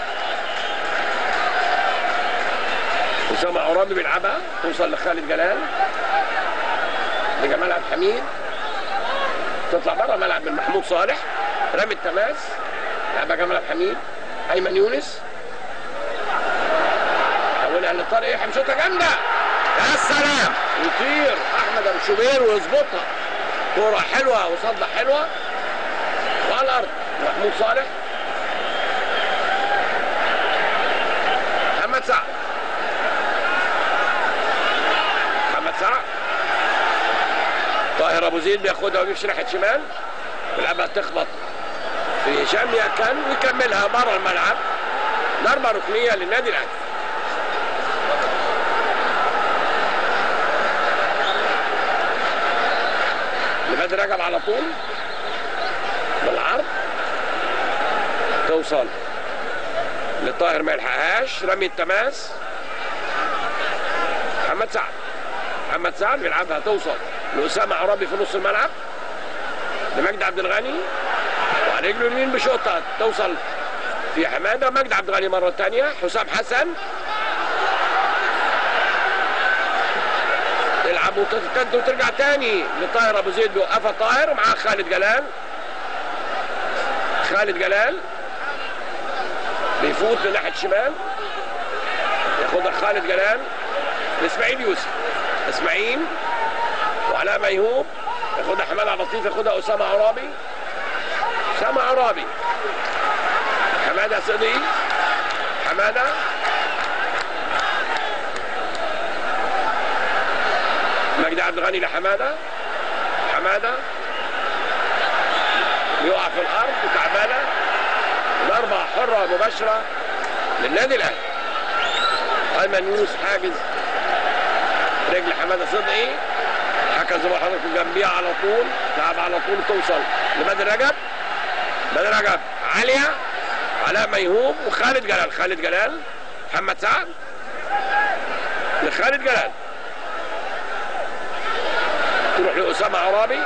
اسامة عرابي بيلعبها، توصل لخالد جلال، لجمال عبد الحميد، تطلع بره الملعب من محمود صالح. رمي التماس، لعبها جمال عبد الحميد، ايمن يونس حولها لطارق يحيى، شوطه جامده. يا سلام، يطير احمد ابو شوبير ويظبطها. كوره حلوه وصده حلوه وعلى الارض. محمود صالح، محمد سعد، محمد سعد، طاهر ابو زيد بياخدها ويمشي ناحيه شمال، بيلعبها تخبط في هشام ياكن ويكملها بره الملعب. ضربه ركنيه للنادي الاهلي. لبدر رجب على طول بالعرض، توصل لطاهر ما يلحقهاش. رمي التماس، محمد سعد، محمد سعد بيلعبها توصل لأسامة عرابي في نص الملعب، لمجدي عبد الغني وعلى رجله اليمين بشوطه توصل في حماده. مجدي عبد الغني مره ثانيه، حسام حسن تلعب وتتد وترجع ثاني لطاهر ابو زيد، بيوقفها طاهر معاه خالد جلال. خالد جلال بيفوت من ناحيه الشمال، ياخدها خالد جلال لاسماعيل يوسف. اسماعيل وعلاء ميهوب، ياخدها حماد عبد اللطيف، ياخدها اسامه عرابي. اسامه عرابي، حماده صدقي، حماده مجدي عبد الغني لحماده. حماده يقع في الارض وتعبانه. ضربه حره مباشره للنادي الاهلي. ايمن يونس حاجز رجل حماده صدقي، حكى زي ما حضراتكم جنبيها على طول، لعب على طول توصل لبدر رجب. بدر رجب عاليه، علاء ميهوب وخالد جلال. خالد جلال، محمد سعد لخالد جلال، تروح لأسامة عرابي،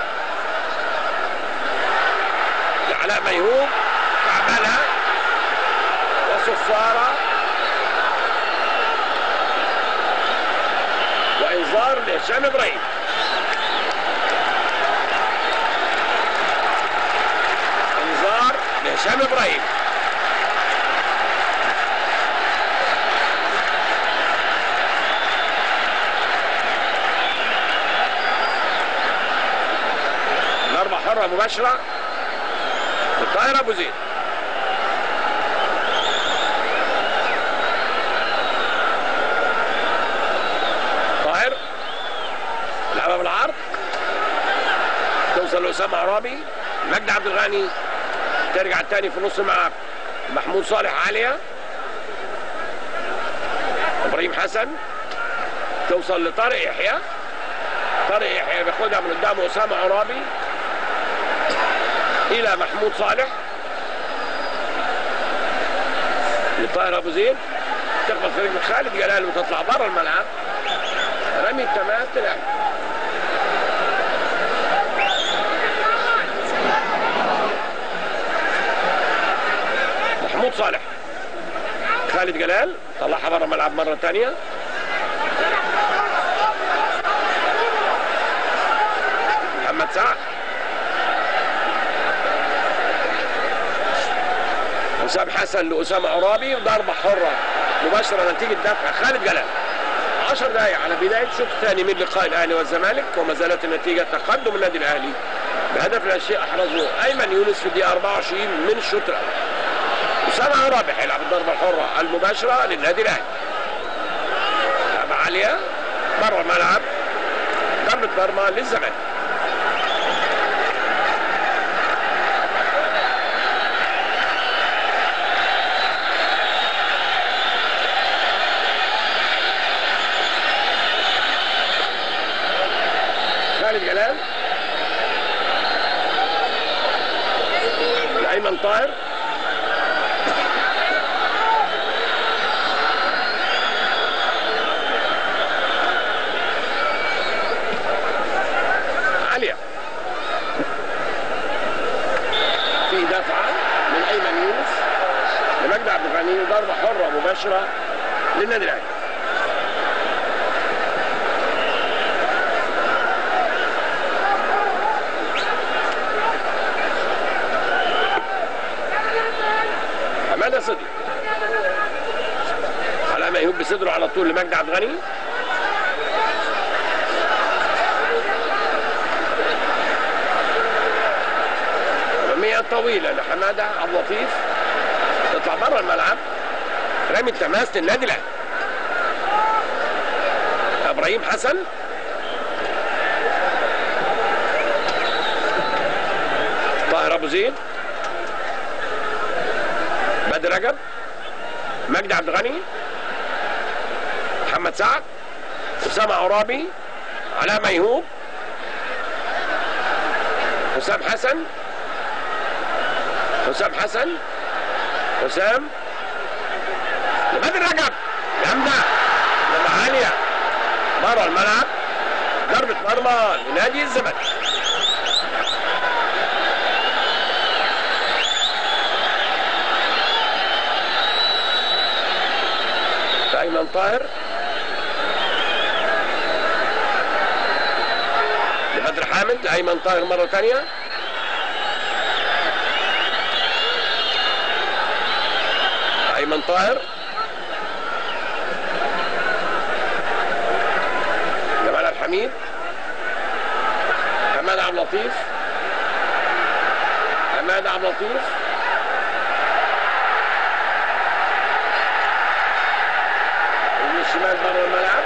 لعلاء ميهوب، تعملها وصفارة وإنذار لهشام إبراهيم. إنذار لهشام إبراهيم. ضربة حرة مباشرة لطاهر أبو زيد. طاهر لعبها بالعرض، توصل لأسامة عرابي. مجدي عبد الغني ترجع تاني في نص الملعب، محمود صالح عالية، ابراهيم حسن توصل لطارق يحيى، طارق يحيى بياخدها من قدامه اسامه عرابي الى محمود صالح لطاهر ابو زيد، تخبط في رجل خالد جلال وتطلع بره الملعب. رمي التماس تلعب محمود صالح، خالد جلال طلعها بره الملعب مره ثانيه. محمد سعد، حسام حسن لاسامه عرابي وضربه حره مباشره نتيجه دفع خالد جلال. عشر دقائق على بدايه الشوط الثاني من لقاء الاهلي والزمالك، وما زالت النتيجه تقدم النادي الاهلي بهدف لا شيء احرزه ايمن يونس في الدقيقه أربعة وعشرين من الشوط الاول. اسامه عرابي هيلعب الضربه الحره المباشره للنادي الاهلي. لعبه عاليه بره الملعب، ضربه مرمى للزمالك. خالد جلال لأيمن طاهر، عالية في دفعة من أيمن يونس لمجدي عبد الغني، ضربة حرة مباشرة للنادي الأهلي. حماده صدقي على ما يهب بصدره على طول لمجدي عبد الغني، رمية طويلة لحماده عبد اللطيف تطلع بره الملعب. رمي التماس للنادي الاهلي. ابراهيم حسن طاهر ابو زيد، بدر رجب، مجدي عبد الغني، محمد سعد، اسامه عرابي، علاء ميهوب، حسام حسن، حسام حسن، حسام لبدر رجب، جامده لما عاليه بره الملعب، ضربه مرمى لنادي الزمالك. أيمن طاهر لبدر حامد، أيمن طاهر مرة ثانية، أيمن طاهر جمال عبد الحميد، حماد عبد اللطيف، حماد عبد اللطيف الشمال بره الملعب،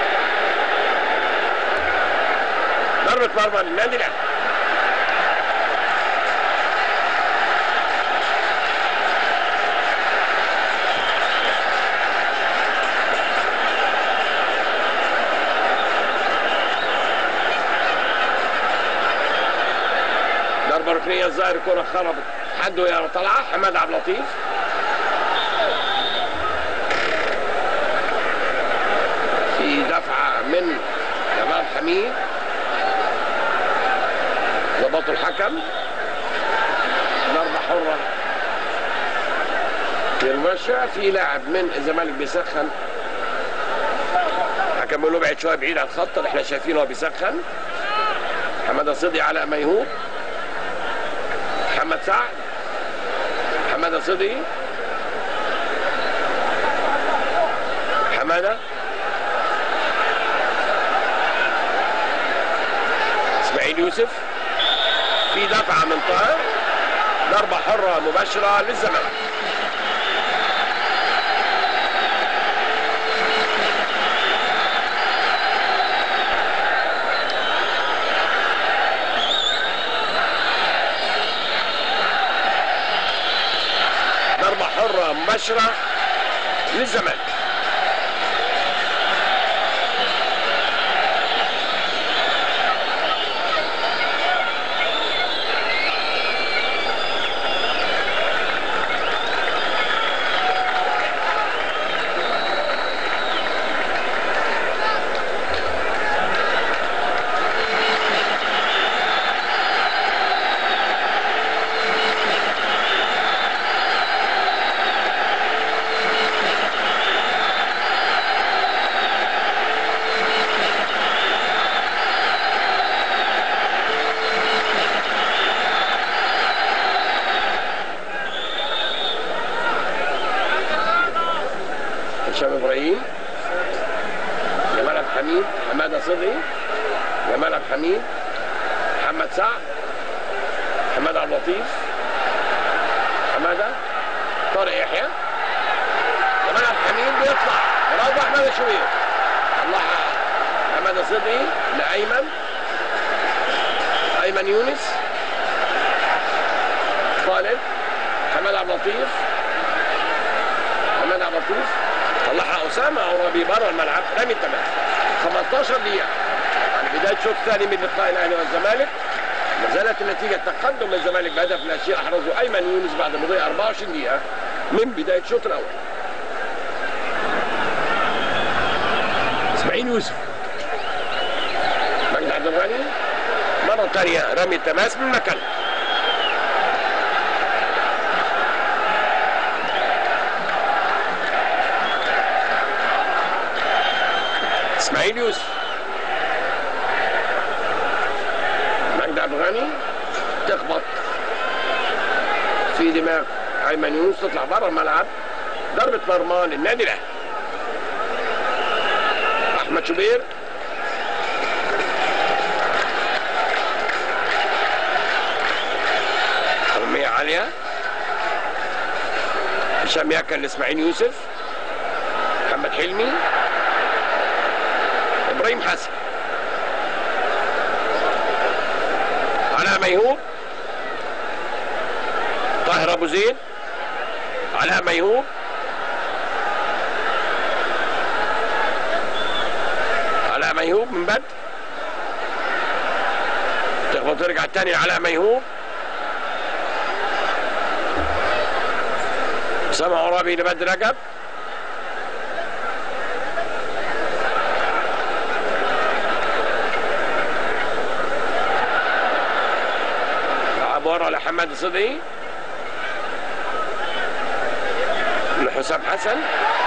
ضربة مرمى للنادي الاهلي. ضربة ركنية الظاهر الكرة خربت حد وهي طالعة. حماد عبد اللطيف دفعة من جمال حميد، ضبطوا الحكم، ضربة حرة للمشى. في لاعب من الزمالك بيسخن، الحكم بيقول له بعد شوية بعيد عن الخط اللي احنا شايفينه هو بيسخن. حماده صدقي، علاء ميهوب، محمد سعد، حماده صدقي، حماده اسماعيل يوسف. في دفعة من طاهر، ضربة حرة مباشرة للزمالك. ضربة حرة مباشرة للزمالك. ابراهيم، جمال عبد الحميد، حماده صدقي، جمال عبد الحميد، محمد سعد، حماده عبد اللطيف، حماده، طارق يحيى، جمال عبد الحميد بيطلع، برافو احمد شوبير، طلعها حماده صدقي لايمن، ايمن يونس، طالب، حماده عبد اللطيف، حماده عبد اللطيف، طلعها اسامه عرابي بره الملعب، رمي التماس. خمستاشر دقيقه يعني بدايه الشوط الثاني من لقاء الاهلي والزمالك. ما زالت النتيجه تقدم الزمالك بهدف لا شيء، احرزه ايمن يونس بعد مضي أربعة وعشرين دقيقه من بدايه الشوط الاول. اسماعيل يوسف، مجدي عبد الغني مره ثانيه رمي التماس من مكانه. اسماعيل يوسف، مجدي عبد الغني تخبط في دماغ ايمن يونس، تطلع بره الملعب، ضربه مرمى للنادي الاهلي. احمد شوبير، رميه عاليه، هشام ياكل لاسماعيل يوسف، محمد حلمي، ابراهيم حسن، علاء ميهوب، طاهر ابو زيد، علاء ميهوب، علاء ميهوب من بدر، تخبط ترجع الثاني لعلاء ميهوب، اسامه عرابي لبدر رجب، ورا لحماد صدقي، لحسام حسن،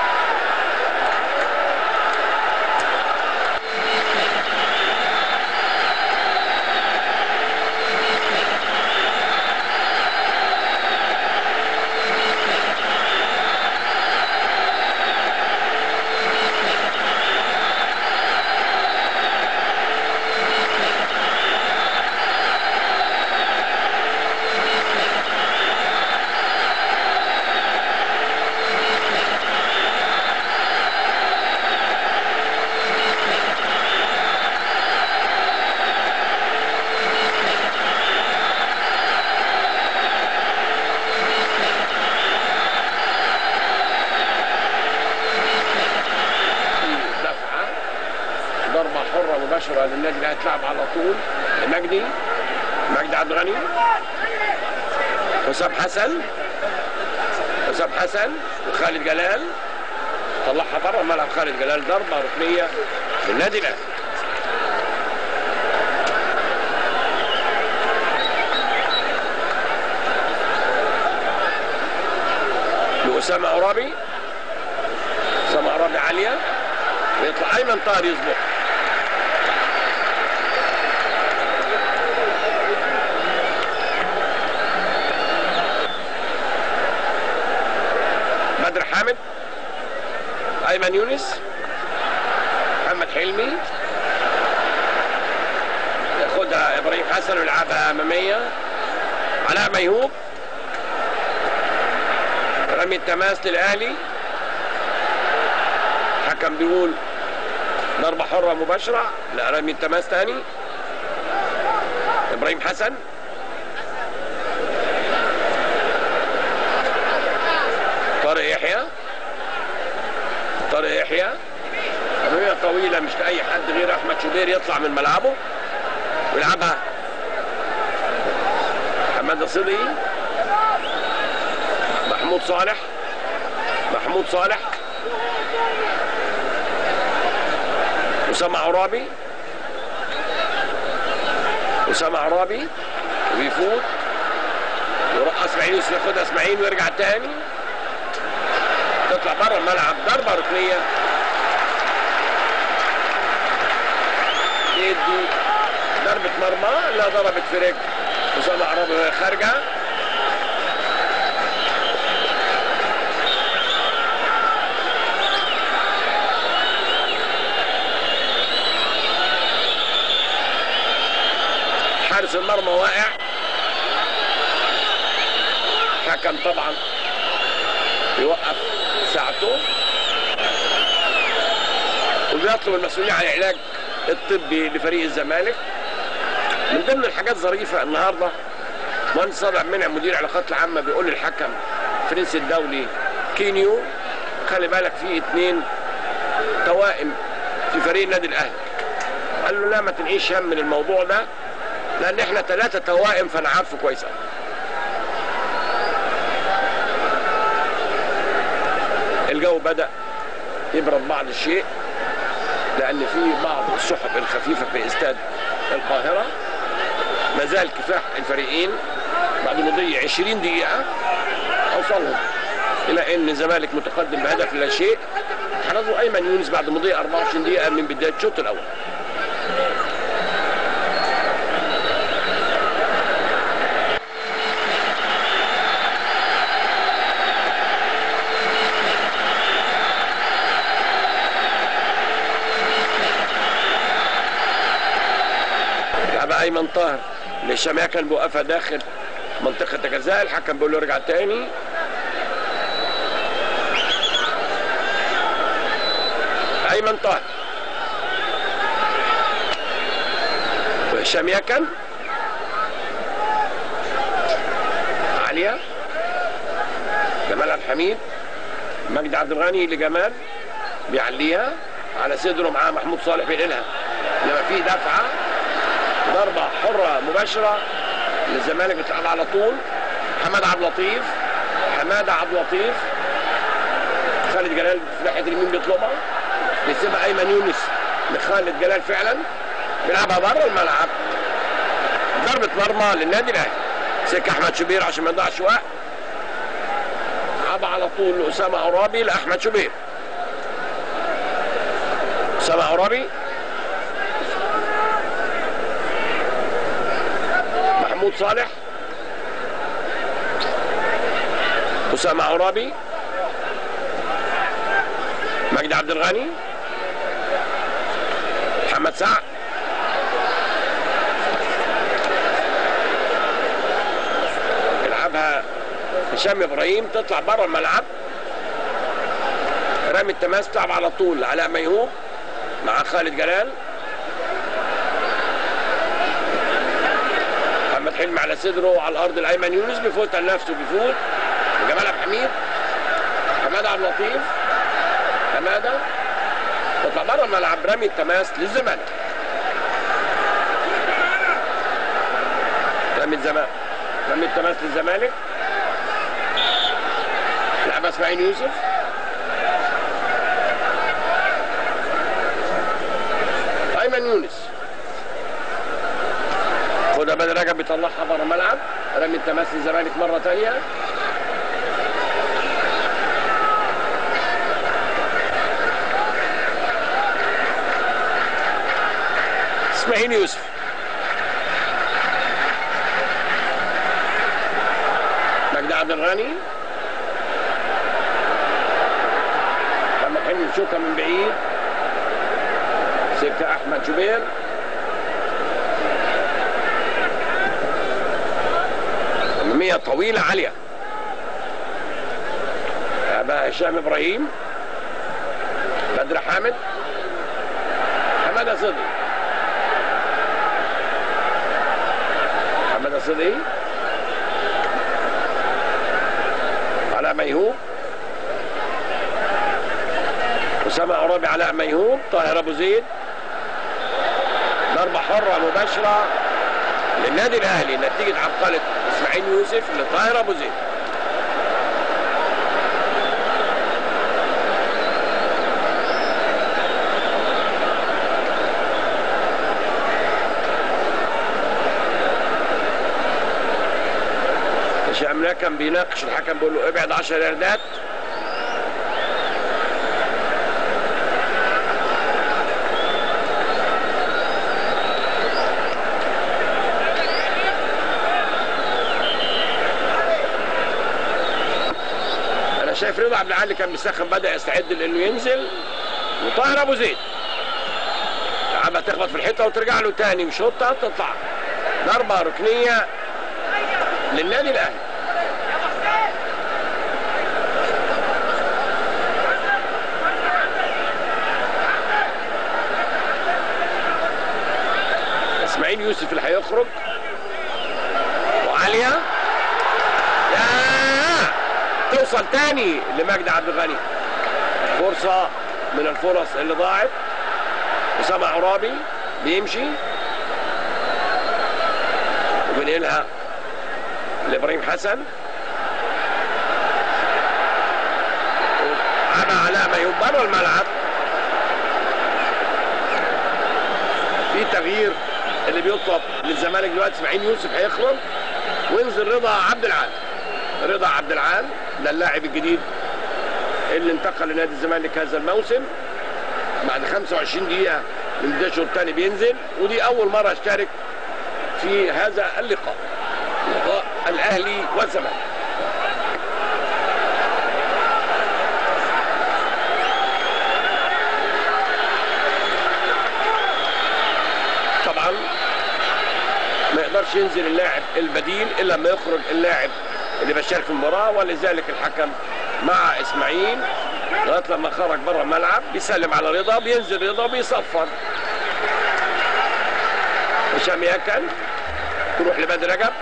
مباشرة للنادي اللي هتلعب على طول. مجدي مجدي عبد الغني، حسام حسن، حسام حسن وخالد جلال، طلعها بره الملعب خالد جلال، ضربة ركنية للنادي الاهلي. لأسامة عرابي، أسامة عرابي عالية، ويطلع أيمن طاهر يظبط. بدر حامد، أيمن يونس، محمد حلمي، ياخدها إبراهيم حسن ويلعبها أمامية، علاء ميهوب، رمي التماس للأهلي، حكم بيقول ضربة حرة مباشرة، لا رمي التماس تاني. إبراهيم حسن، طارق يحيى، طارق يحيى أمامية طويلة مش لأي حد غير أحمد شوبير، يطلع من ملعبه ويلعبها حماده صدقي، محمود صالح، محمود صالح، أسامة عرابي، أسامة عرابي ويفوت ورقص اسماعيل يوسف، ياخدها اسماعيل ويرجع تاني، تطلع بره الملعب، ضربة ركنية يدي ضربة مرمى، لا ضربت في رجل أسامة عرابي وهي خارجة. حارس المرمى واقع. حكم طبعا يوقف ساعته وبيطلب المسؤولين عن العلاج الطبي لفريق الزمالك. من ضمن الحاجات ظريفه النهارده مهندس صالح منعم مدير العلاقات العامه بيقول للحكم الفرنسي الدولي كينيو خلي بالك في اثنين توائم في فريق النادي الاهلي. قال له لا ما تنقيش هم من الموضوع ده لان احنا ثلاثه توائم فانا عارفه كويس قوي. الجو بدأ يبرد بعض الشيء لأن في بعض السحب الخفيفة في استاد القاهرة. ما زال كفاح الفريقين بعد مضي عشرين دقيقة أوصلهم إلى أن الزمالك متقدم بهدف لا شيء. حرزوا أيمن يونس بعد مضي أربعة وعشرين دقيقة من بداية الشوط الأول. ايمن طاهر للشاميه كان بيوقفها داخل منطقه الجزاء. الحكم بيقول له ارجع تاني. ايمن طاهر وهشام يكن عاليه جمال عبد الحميد مجدي عبد الغني لجمال بيعليها على صدره معاه محمود صالح بينقلها لما في دفعه ضربة حرة مباشرة للزمالك بتلعب على طول. حماد عبد اللطيف حماد عبد اللطيف خالد جلال في ناحية اليمين بيطلبها بيسيبها أيمن يونس لخالد جلال فعلا بيلعبها بره الملعب. ضربة مرمى للنادي الأهلي. سك أحمد شوبير عشان ما يضيعش وقت. لعبها على طول لأسامة عرابي لأحمد شوبير. أسامة عرابي محمود صالح أسامة عرابي مجدي عبد الغني محمد سعد يلعبها هشام ابراهيم تطلع بره الملعب. رامي التماس تلعب على طول علاء ميهوب مع خالد جلال. محمد حلمي على صدره على الارض الايمن يونس بيفوت على نفسه بيفوت. وجمال عبد الحميد حماد عبد اللطيف حماده تطلع بره الملعب. رامي التماس للزمالك. رامي الزمالك رامي التماس للزمالك. لعبها اسماعيل يوسف ايمن يونس خدها بدر رجب بيطلعها بره الملعب. رامي التماس للزمالك مره ثانيه. اسماعيل يوسف مجدي عبد الغني محمد حلمي شوكه من بعيد. سكه احمد شوبير أمامية طويلة عالية. لعبها هشام إبراهيم بدر حامد حمادة صدقي حمادة صدقي علاء ميهوب أسامة عرابي علاء ميهوب طاهر أبو زيد. ضربة حرة مباشرة للنادي الأهلي نتيجة عبقلة اسماعيل يوسف لطاهر ابو زيد. هشام كان بيناقش الحكم بيقول له ابعد عشر ياردات. شايف رضا عبد العال كان بيسخن بدا يستعد لانه ينزل. وطاهر ابو زيد لعبها تخبط في الحيطه وترجع له تاني وشوطها تطلع ضربة ركنية للنادي الاهلي. اسماعيل يوسف اللي هيخرج، وعالية يا توصل تاني لمجدي عبد الغني. فرصة من الفرص اللي ضاعت. أسامة عرابي بيمشي وبنقلها لإبراهيم حسن، عمى علامة يبقى بره الملعب. في تغيير اللي بيطلب للزمالك دلوقتي. اسماعيل يوسف هيخرج وينزل رضا عبد العال. رضا عبد العال ده اللاعب الجديد اللي انتقل لنادي الزمالك هذا الموسم بعد خمسة وعشرين دقيقة من بداية الشوط الثاني بينزل، ودي أول مرة اشترك في هذا اللقاء، لقاء الأهلي والزمالك. طبعا ما يقدرش ينزل اللاعب البديل الا لما يخرج اللاعب اللي بيشارك في المباراه، ولذلك الحكم مع اسماعيل لغايه لما خرج بره الملعب بيسلم على رضا، بينزل رضا بيصفر. هشام ياكل تروح لبدر رجب،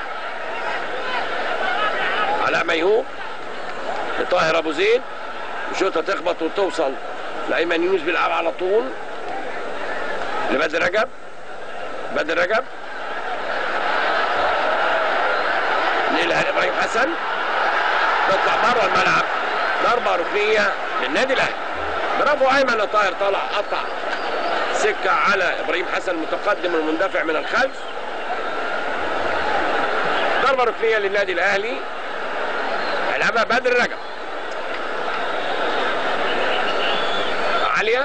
علاء ميهوب لطاهر ابو زيد، الشوطه تخبط وتوصل لايمن يونس بيلعب على طول لبدر رجب. بدر رجب نقلها لابراهيم حسن، تطلع بره الملعب، ضربه ركنيه للنادي الاهلي. برافو ايمن طاهر، طلع قطع سكه على ابراهيم حسن المتقدم المندفع من الخلف. ضربه ركنيه للنادي الاهلي، هيلعبها بدر رجب. عاليه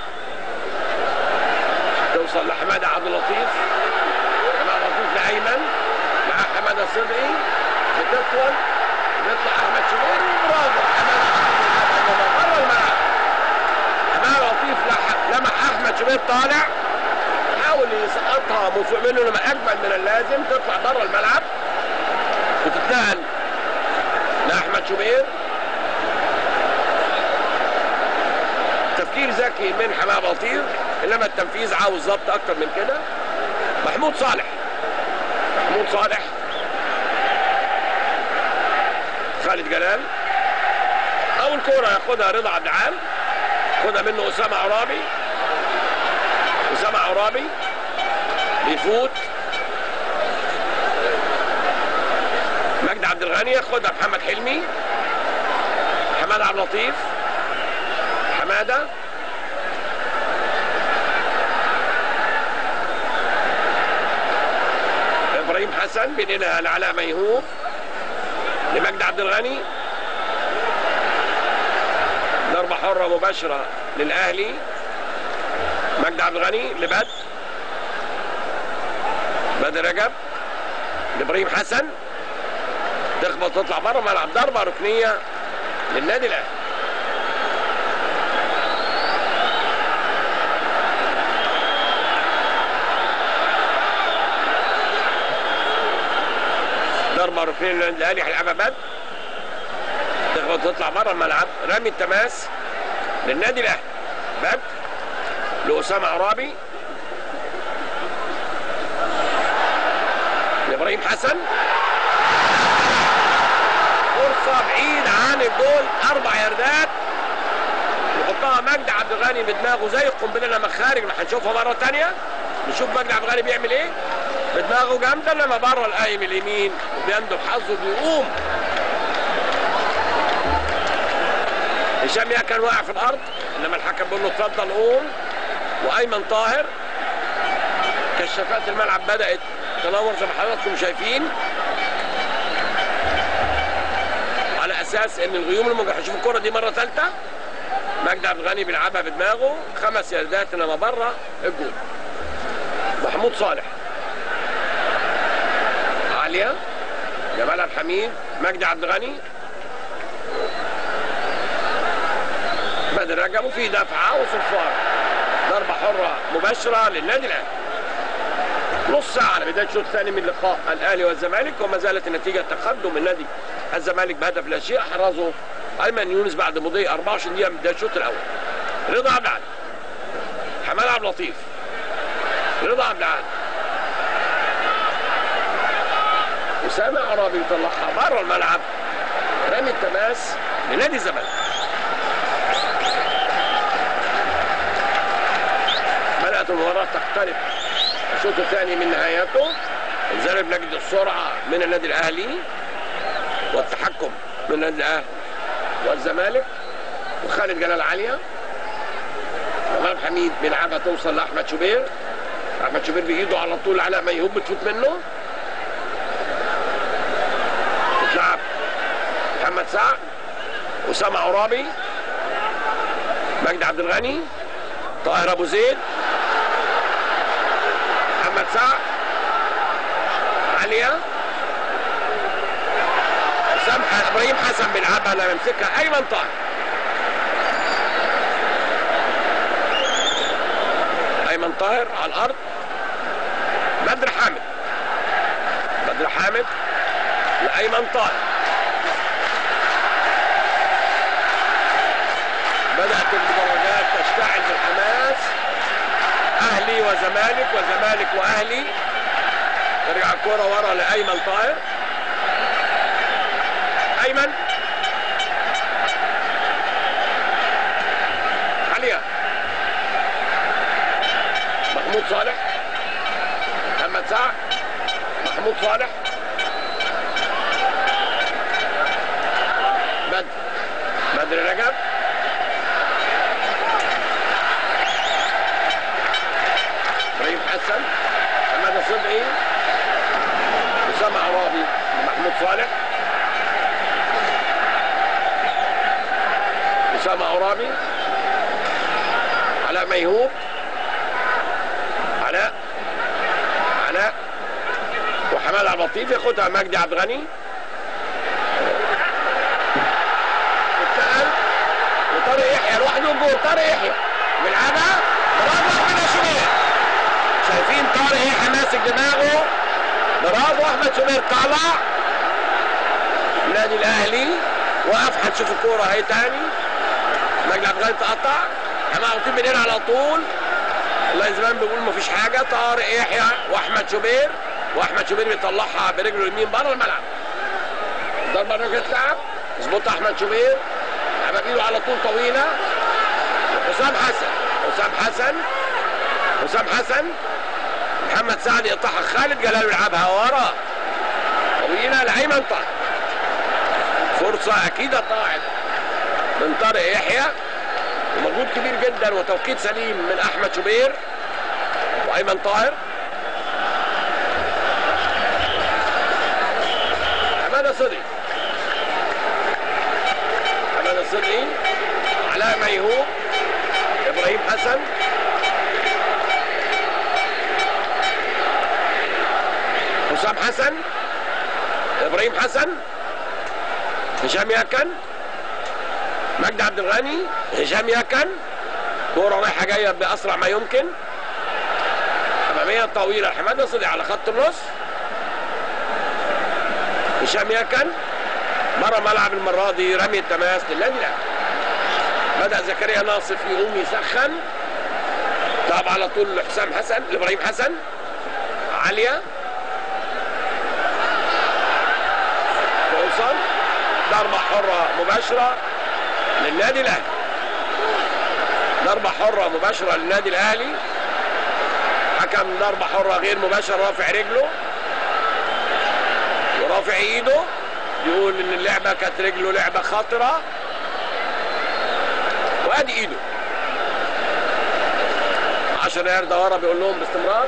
توصل لحماده عبد اللطيف، حماده لطيف لايمن مع حماده صدقي، بتطول بيطلع احمد شوبير. برافو حماده بره الملعب. حماده لطيف لمح احمد شوبير طالع، حاول يسقطها مفوق منه لما اجمل من اللازم، تطلع بره الملعب وتتنقل لاحمد شوبير. تفكير ذكي من حماده لطيف، انما التنفيذ عاوز ضبط اكتر من كده. محمود صالح، محمود صالح خالد جلال، اول كوره ياخدها رضا عبد العال، خدها منه اسامه عرابي. اسامه عرابي بيفوت مجدي عبد الغني، ياخدها محمد حلمي، حماده عبد اللطيف، حماده ابراهيم حسن، بيننا لعلاء ميهوب لمجدي عبد الغني. ضربه حره مباشره للاهلي. مجدي عبد الغني لبدر، بدر رجب لابراهيم حسن، تخبط تطلع بره الملعب. ضربه ركنيه للنادي الاهلي. ضربه ركنيه للنادي الاهلي، هيلعبها بدر، تخبط تطلع بره الملعب. رمي التماس للنادي الاهلي. بدر لاسامه عرابي، لابراهيم حسن، فرصه بعيد عن الجول، اربع ياردات يحطها مجدي عبد الغني بدماغه زي القنبله لما خارج. ما هنشوفها مره ثانيه، نشوف مجدي عبد الغني بيعمل ايه. بدماغه جامده لما بره القايم اليمين وبيندب حظه بيقوم. هشام كان واقع في الارض انما الحكم بيقول له اتفضل قوم. وايمن طاهر، كشافات الملعب بدات تنور زي ما حضراتكم شايفين، على اساس ان الغيوم اللي هنشوف الكره دي مره ثالثه. مجدي عبد الغني بيلعبها بدماغه، خمس ياردات انما بره الجول. محمود صالح، عاليه، جمال عبد الحميد، مجدي عبد الغني، بدر رجب، وفي دفعه وصفاره. ضربه حره مباشره للنادي الاهلي. نص ساعة على بداية الشوط الثاني من لقاء الأهلي والزمالك، وما زالت النتيجة تقدم النادي الزمالك بهدف لا شيء. أحرزه أيمن يونس بعد مضي أربعة وعشرين دقيقة من بداية الشوط الأول. رضا عبد العال، حمال عبد اللطيف، رضا عبد العال، أسامة عرابي يطلعها بره الملعب، رامي التماس لنادي الزمالك. بدأت المباراة تقترب الشوط الثاني من نهايته. الزمالك نجد السرعة من النادي الأهلي والتحكم من النادي الأهلي والزمالك. وخالد جلال عالية، امام حميد بيلعبها توصل لاحمد شوبير، احمد شوبير بايده على طول، علاء ميهوب بتفوت منه، تتلعب محمد سعد، اسامه عرابي، مجدي عبد الغني، طاهر ابو زيد، محمد سعد، عليا، اسامه ابراهيم حسن بيلعبها لا يمسكها ايمن طاهر، ايمن طاهر على الارض، بدر حامد، بدر حامد لايمن طاهر. بدات المباريات تشتعل بالحماس، اهلي وزمالك وزمالك واهلي. ترجع الكره ورا لايمن طاهر، ايمن عليا، محمود صالح، محمد سعد، محمود صالح، بدر بدر رجب، ابراهيم حسن، حماده صدقي، اسامه عرابي، محمود صالح، اسامه عرابي، علاء ميهوب، علاء علاء وحمال عبد اللطيف ياخدها مجدي عبد الغني، اتنقل وطارق يحيى لوحده جول، طارق يحيى بيلعبها برافو احمد شوبير. شايفين طارق يحيى ماسك دماغه، برافو احمد شوبير. طلع النادي الاهلي وقف، هنشوف الكوره اهي تاني. مجدي عبد الغني تقطع، حمال عبد اللطيف من هنا على طول. الله زمان بيقول مفيش حاجه. طارق يحيى واحمد شوبير، واحمد شوبير بيطلعها برجله اليمين بره الملعب. ضربه ركله لعب، يظبطها احمد شوبير، لعبها بايده على طول طويله. حسام حسن، حسام حسن، حسام حسن، محمد سعد يقطعها، خالد جلال يلعبها ورا طويله لايمن طاهر. فرصه اكيد ضاعت من طارق يحيى، ومجهود كبير جدا وتوقيت سليم من احمد شوبير وايمن طاهر. حماده صدقي، حماده صدقي، علاء ميهوب، ابراهيم حسن، حسام حسن، ابراهيم حسن، هشام يكن، مجدي عبد الغني، هشام يكن. كوره رايحه جايه باسرع ما يمكن، اماميه طويله حماده صدقي على خط النص. هشام يكن بره ملعب المره دي، رمي التماس للنادي الاهلي. بدا زكريا ناصف يقوم يسخن، لعب على طول لحسام حسن، لابراهيم حسن، عاليه توصل، ضربه حره مباشره للنادي الاهلي. ضربه حره مباشره للنادي الاهلي. حكم ضربه حره غير مباشره رافع رجله ورافع ايده، يقول ان اللعبه كانت رجله لعبه خطره، وادي ايده. عشرة ياردة ورا بيقول لهم باستمرار.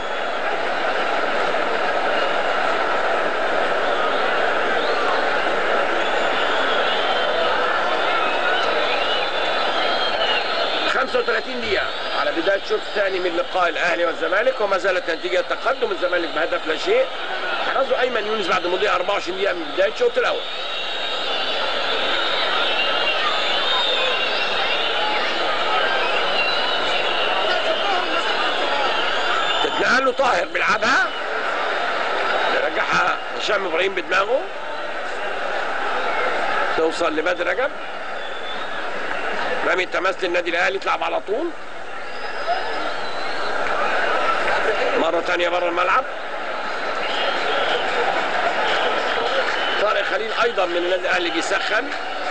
خمسة وثلاثين دقيقة على بداية الشوط الثاني من لقاء الأهلي والزمالك، وما زالت نتيجة تقدم الزمالك بهدف لا شيء. حرزه أيمن يونس بعد مضي أربعة وعشرين دقيقة من بداية الشوط الأول. قال له طاهر بيلعبها، يرجعها هشام ابراهيم بدماغه، توصل لبدر رجب. رامي التماس للنادي الاهلي، تلعب على طول مره ثانيه بره الملعب. طارق خليل ايضا من النادي الاهلي بيسخن.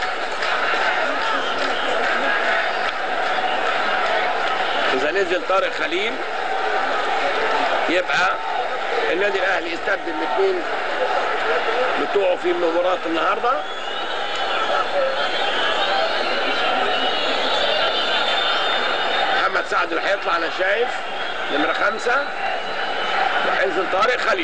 اذا نزل طارق خليل يبقى النادي الاهلي استبدل الاثنين بتوعه في مباراه النهارده. محمد سعد اللي هيطلع انا شايف نمره خمسه، وهينزل طارق خليل.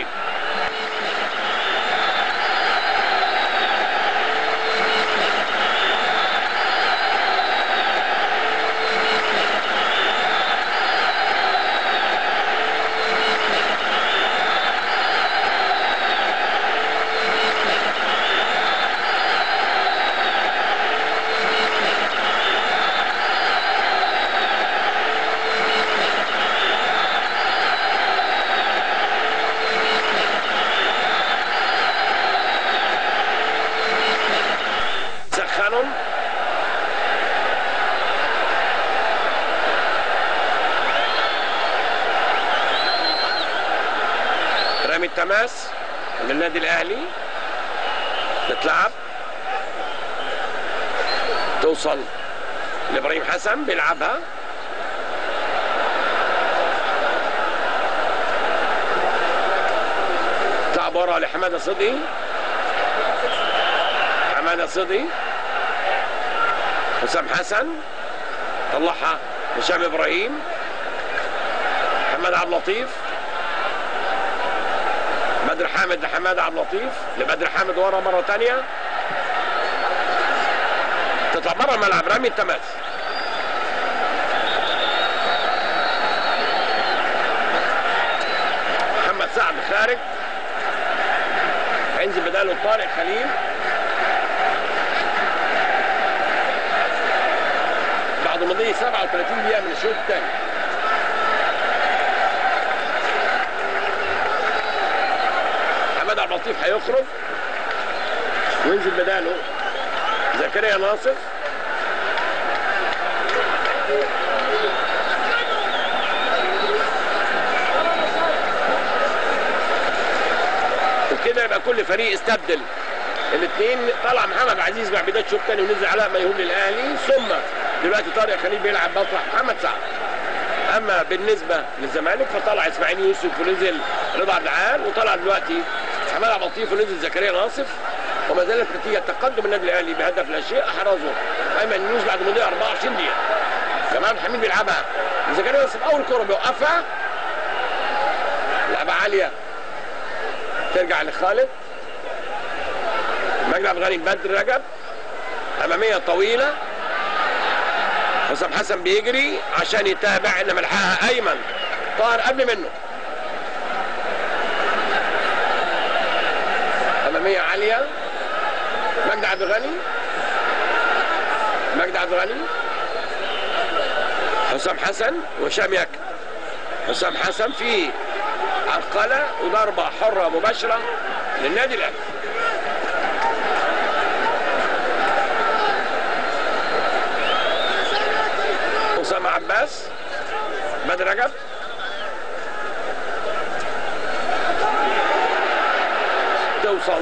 رامي التماس للنادي الاهلي، تتلعب توصل لابراهيم حسن بيلعبها، تلعب ورا لحماده صدقي. حماده صدقي، حسام حسن، طلعها هشام ابراهيم، محمد عبد اللطيف، بدر حامد لحماده عبد اللطيف، لبدر حامد ورا مره ثانيه، تطلع بره الملعب. رامي التماس، محمد سعد خارج، هينزل بداله طارق خليل. بعد مضي سبعة وثلاثين دقيقه من الشوط الثاني. محمد عبد اللطيف هيخرج وينزل بداله زكريا ناصر. وكده يبقى كل فريق استبدل الاثنين. طلع محمد عزيز مع بدايه الشوط الثاني ونزل علاء ميهوب للاهلي، ثم دلوقتي طارق خليل بيلعب مطرح محمد سعد. اما بالنسبه للزمالك فطلع اسماعيل يوسف ونزل رضا عبد العال، وطلع دلوقتي محمد عبد اللطيف ونزل زكريا ناصف. وما زالت نتيجه تقدم النادي الاهلي بهدف لا شيء احرزه ايمن يونس بعد مضي أربعة وعشرين دقيقه. كمان حميد بيلعبها زكريا ناصف، اول كره بيوقفها، لعبه عاليه ترجع لخالد. مجدي عبد الغني، بدر رجب، اماميه طويله، حسام حسن بيجري عشان يتابع انما لحقها ايمن طاهر قبل منه. اماميه عاليه، مجدي عبد الغني، مجدي عبد الغني، حسام حسن وهشام ياك. حسام حسن في عرقله وضربه حره مباشره للنادي الاهلي. أسامة عباس، بدر رجب، توصل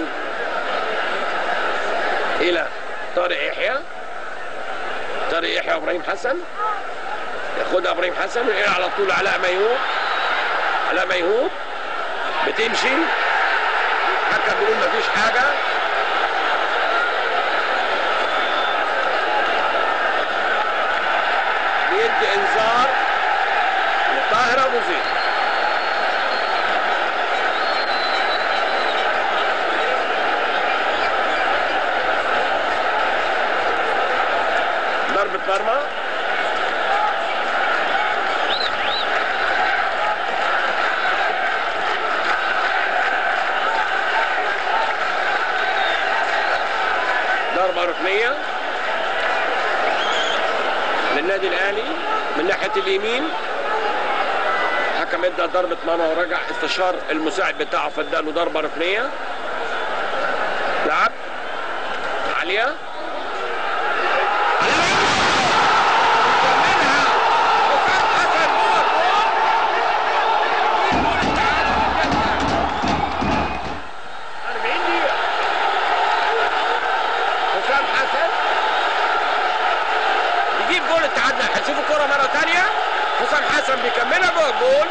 إلى طارق يحيى. طارق يحيى وإبراهيم حسن، ياخدها إبراهيم حسن وينقل على طول علاء ميهوب. علاء ميهوب بتمشي، حكم بيقول مفيش حاجة. بيدي انذار لطاهر ابو زيد. ضربة مرمى، ضربة ركنية للنادي الاهلي من ناحية اليمين. حكم الحكم ادى ضربه مرمى ورجع استشار المساعد بتاعه فاداله ضربه ركنيه. لعب عاليه هنشوف الكرة مرة تانية. حسام حسن بيكملها جوه الجول.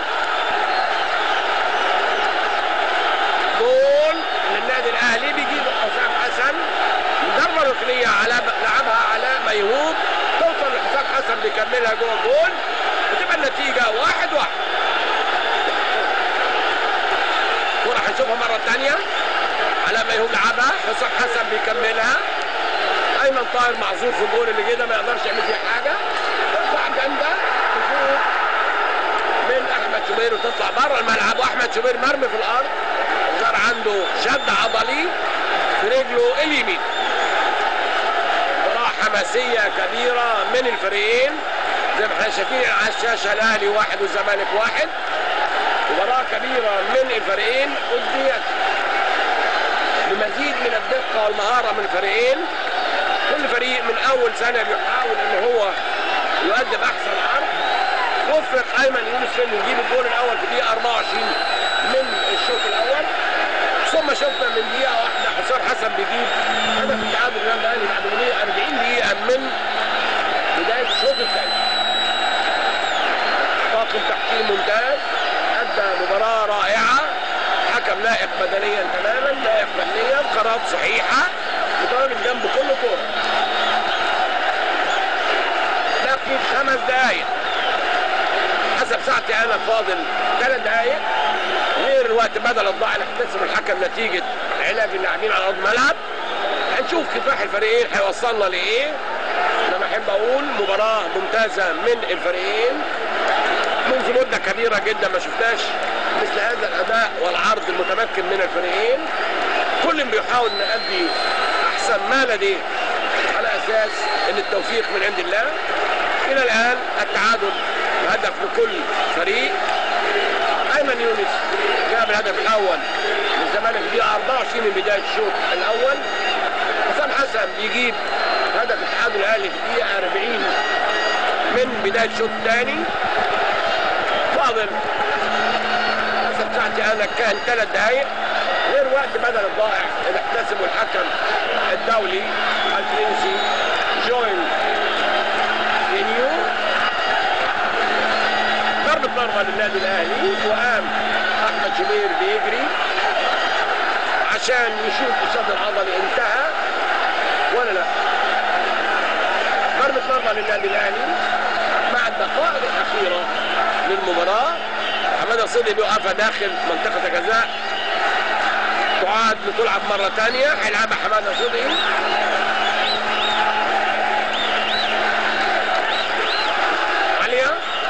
جول للنادي الأهلي بيجيب حسام حسن ضربة ركنية على لعبها علاء ميهوب توصل لحسام حسن بيكملها جوه الجول وتبقى النتيجة واحد واحد. كرة هنشوفها مرة تانية. علاء ميهوب لعبها حسام حسن بيكملها. أيمن طاهر معذور في الجول اللي جه ده ما يقدرش يعمل فيه حاجة. تطلع جامدة تفوت من أحمد شوبير وتطلع بره الملعب وأحمد شوبير مرمي في الأرض. صار عنده شد عضلي في رجله اليمين. مباراة حماسية كبيرة من الفريقين زي ما احنا شايفين على الشاشة. الأهلي واحد والزمالك واحد. مباراة كبيرة من الفريقين أديت بمزيد من الدقة والمهارة من الفريقين. كل فريق من أول سنة بيحاول إن هو يقدم أحسن عرض. وفق أيمن يونس في إنه يجيب الجول الأول في دقيقة أربعة وعشرين من الشوط الأول. ثم شفنا من دقيقة واحدة حسام حسن بيجيب هدف التعادل للنادي الأهلي بعد أربعين دقيقة من بداية الشوط الثاني. طاقم تحكيم ممتاز أدى مباراة رائعة. حكم لائق بدنيا تماما لائق فنيا قرارات صحيحة متواجد جنب كل كورة. باقي خمس دقايق حسب ساعتي انا فاضل ثلاث دقايق غير الوقت بدل الضاع اللي هتحسب الحكم نتيجه علاج اللاعبين على ارض الملعب. هنشوف كفاح الفريقين هيوصلنا لايه. انا بحب اقول مباراه ممتازه من الفريقين منذ مده كبيره جدا ما شفناش مثل هذا الاداء والعرض المتمكن من الفريقين. كل بيحاول ان يؤدي احسن ما لديه على اساس ان التوفيق من عند الله. الى الان التعادل هدف لكل فريق. ايمن يونس جاب الهدف الاول للزمالك في دقيقه أربعة وعشرين من بدايه الشوط الاول. حسام حسن بيجيب هدف التعادل الاهلي في دقيقه أربعين من بدايه الشوط الثاني. فاضل حسب ساعتي انا كان ثلاث دقائق غير وقت بدل الضائع اللي احتسبه الحكم الدولي الفرنسي جوين دينيو. ضربة مرمى للنادي الاهلي وقام احمد شوبير بيجري عشان يشوف الشد العضلي انتهى ولا لا. ضربة مرمى للنادي الاهلي مع الدقائق الاخيرة للمباراة. حماده صدقي بيوقفها داخل منطقة الجزاء تعاد لتلعب مرة ثانية. هيلعبها حماده صدقي. عالية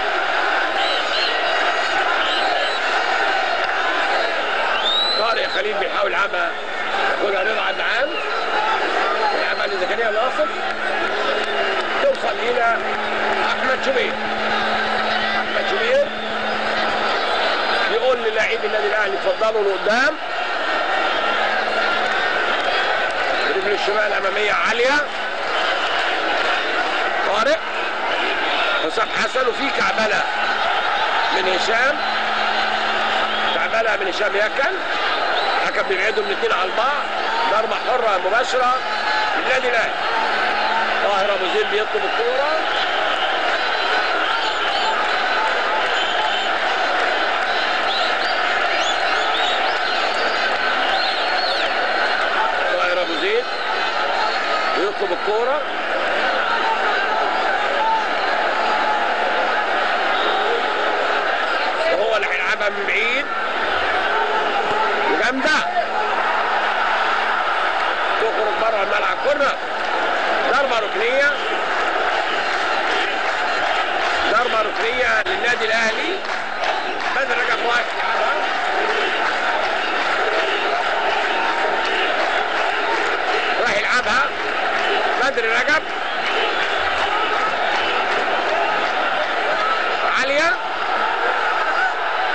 طارق خليل بيحاول يلعبها ياخدها رضا عبد العال يلعبها لزكريا ناصر توصل إلى أحمد شوبير. أحمد شوبير يقول للاعبي النادي الأهلي اتفضلوا لقدام. رجل الشمال الأمامية عالية. طارق حسام حسن وفي كعبلة من هشام. كعبلة من هشام يكن. حكم بيبعدوا الاثنين على بعض. ضربة حرة مباشرة للنادي الأهلي. طاهر أبو زيد بيطلب الكورة. طاهر أبو زيد ويطلب الكورة. وهو اللي هيلعبها من بعيد وجامدة تخرج بره الملعب. كورنر. ضربة ركنية. ضربة ركنية للنادي الأهلي. بدر رجب واقف يلعبها. راح يلعبها بدر رجب. عالية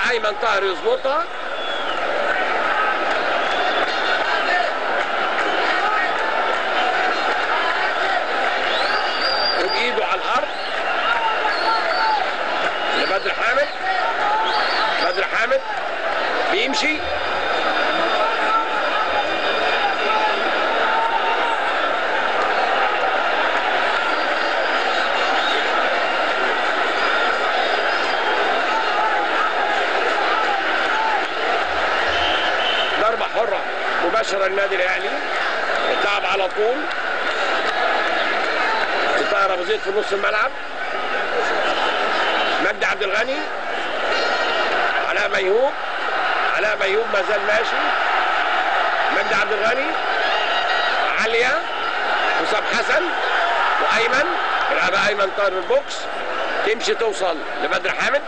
ايمن طاهر يظبطها. وبايده على الارض لبدر حامد. بدر حامد بيمشي ضربة حرة مباشرة للنادي الاهلي. التعب على طول. طاهر ابو زيد في نص الملعب. مجدي عبد الغني. علاء ميهوب. علاء ميهوب ما زال ماشي. مجدي عبد الغني. عليا. حسام حسن وايمن. يلعبها ايمن طاهر البوكس. تمشي توصل لبدر حامد.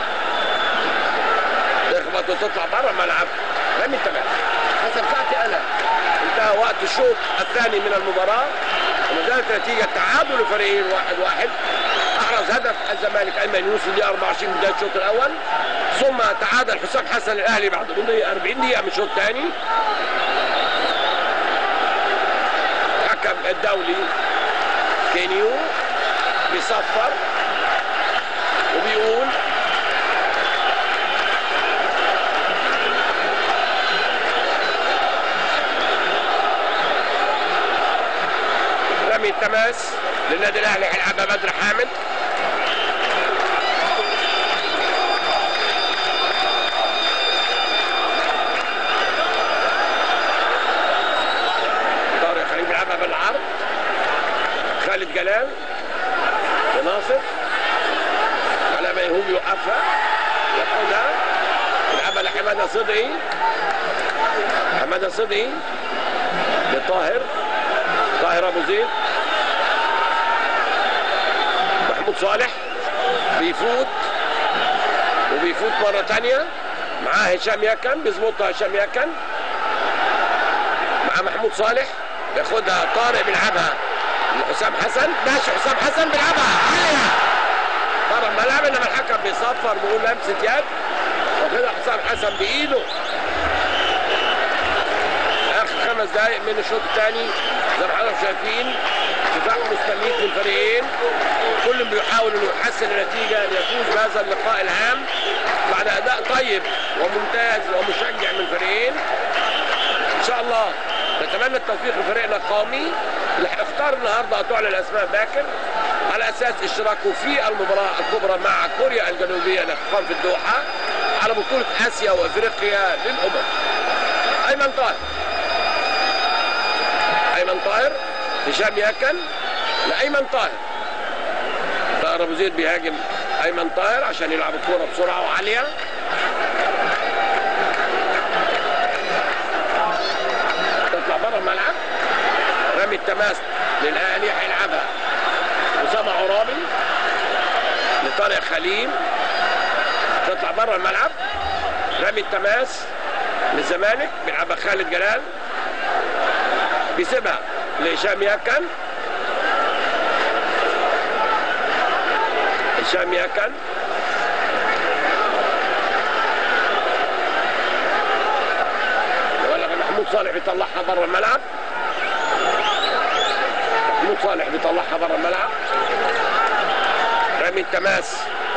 تخبط وتطلع بره الملعب. رمي التماس. حسب ساعتي انا انتهى وقت الشوط الثاني من المباراه وما زالت نتيجه تعادل الفريقين واحد واحد. احرز هدف الزمالك ايمن يوسف دي أربعة وعشرين بدايه الشوط الاول، ثم تعادل حسام حسن الاهلي بعد أربعين دقيقه من الشوط الثاني. حكم الدولي كينيو بيصفر وبيقول رمي التماس للنادي الاهلي. هيلعبها بدر حامد. طارق خليل بيلعبها بالعرض. خالد جلال لناصر. على ما يهوب يوقفها ياخدها يلعبها لحماده صدقي. حماده صدقي لطاهر. طاهر ابو زيد. محمود صالح بيفوت وبيفوت مره ثانيه. معاه هشام يكن بيظبطها. هشام يكن مع محمود صالح. ياخدها طارق بيلعبها لحسام حسن. ماشي حسام حسن بيلعبها عاليه بره الملعب انما الحكم بيصفر بيقول لمسه يد. واخدها حسام حسن بايده. اخر خمس دقائق من الشوط الثاني زي ما حضراتكم شايفين دفاع مستميت للفريقين. كل بيحاول انه يحسن النتيجه ليفوز بهذا اللقاء الهام بعد اداء طيب وممتاز ومشجع من الفريقين. ان شاء الله نتمنى التوفيق لفريقنا القومي اللي هيختار النهارده تعلن الاسماء باكر على اساس اشتراكه في المباراه الكبرى مع كوريا الجنوبيه اللي هتقام في الدوحه على بطوله اسيا وافريقيا للامم. ايمن طاهر. ايمن طاهر. هشام يكن لايمن طاهر. طاهر ابو زيد بيهاجم ايمن طاهر عشان يلعب الكوره بسرعه وعاليه. تطلع بره الملعب. رمي التماس للاهلي هيلعبها اسامه عرابي لطارق خليل. تطلع بره الملعب. رمي التماس للزمالك بيلعبها خالد جلال. بيسيبها لهشام يكن. هشام يكن ولا محمود صالح بيطلعها بره الملعب. محمود صالح بيطلعها بره الملعب. رمي التماس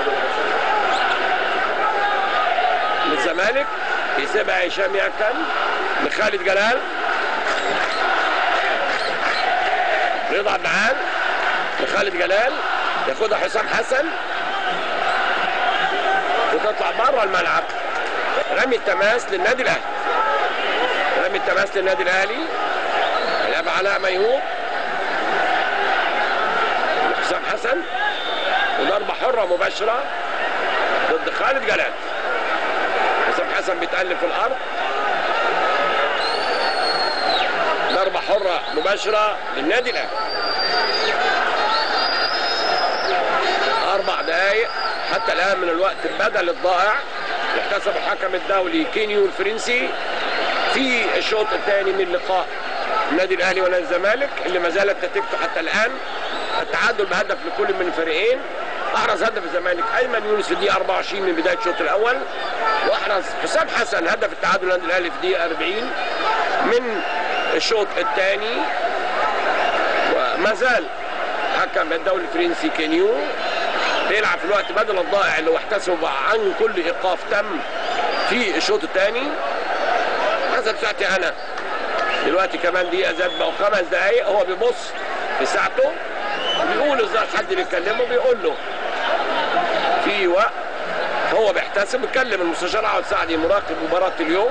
للزمالك. يسيبها هشام يكن لخالد جلال. رضا عبد لخالد جلال. ياخدها حسام حسن وتطلع بره الملعب. رمي التماس للنادي الاهلي. رمي التماس للنادي الاهلي. يلعبها علاء ميهوب لحسام حسن وضربه حره مباشره ضد خالد جلال. حسام حسن بيتقلب في الارض. ضربه حره مباشره للنادي الاهلي. اربع دقائق حتى الان من الوقت البدل الضائع احتسب الحكم الدولي كينيو الفرنسي في الشوط الثاني من لقاء النادي الاهلي ونادي الزمالك اللي ما زالت نتيجته حتى الان التعادل بهدف لكل من الفريقين. احرز هدف الزمالك ايمن يونس في الدقيقه أربعة وعشرين من بدايه الشوط الاول، واحرز حسام حسن هدف التعادل للنادي الاهلي في الدقيقه أربعين من الشوط الثاني. وما زال حكم الدولي الفرنسي كينيو بيلعب في الوقت بدل الضائع اللي هو احتسبه عن كل ايقاف تم في الشوط الثاني. حسب ساعتي انا دلوقتي كمان دقيقه زاد بقوا خمس دقائق، هو بيبص في ساعته بيقول الظاهر حد بيكلمه بيقول له في وقت، هو بيحتسب. بيتكلم المستشار عوض سعدي مراقب مباراه اليوم.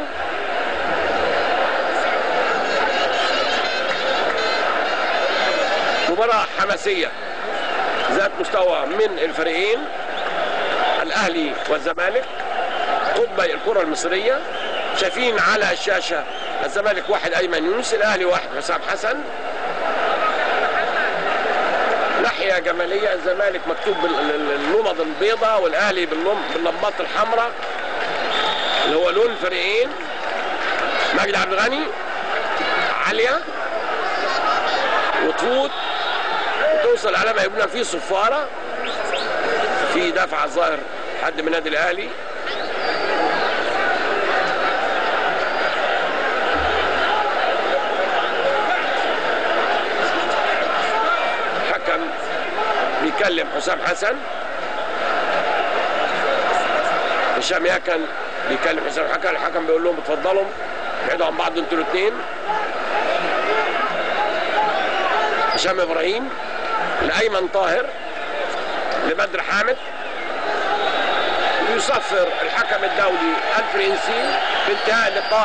مباراه حماسيه ذات مستوى من الفريقين الاهلي والزمالك قطبي الكره المصريه. شايفين على الشاشه الزمالك واحد ايمن يونس، الاهلي واحد حسام حسن. ناحيه جماليه الزمالك مكتوب باللمض البيضاء والاهلي باللمبات الحمراء اللي هو لون الفريقين. مجدي عبد الغني عاليه وتفوت وتوصل على ما يبنى فيه صفاره في دفع الظاهر حد من النادي الاهلي. بيكلم حسام حسن، هشام ياكن بيكلم حسام حسن، الحكم بيقول لهم اتفضلوا ابعدوا عن بعض انتوا الاثنين. هشام ابراهيم لايمن طاهر لبدر حامد، يصفر الحكم الدولي الفرنسي بانتهاء اللقاء.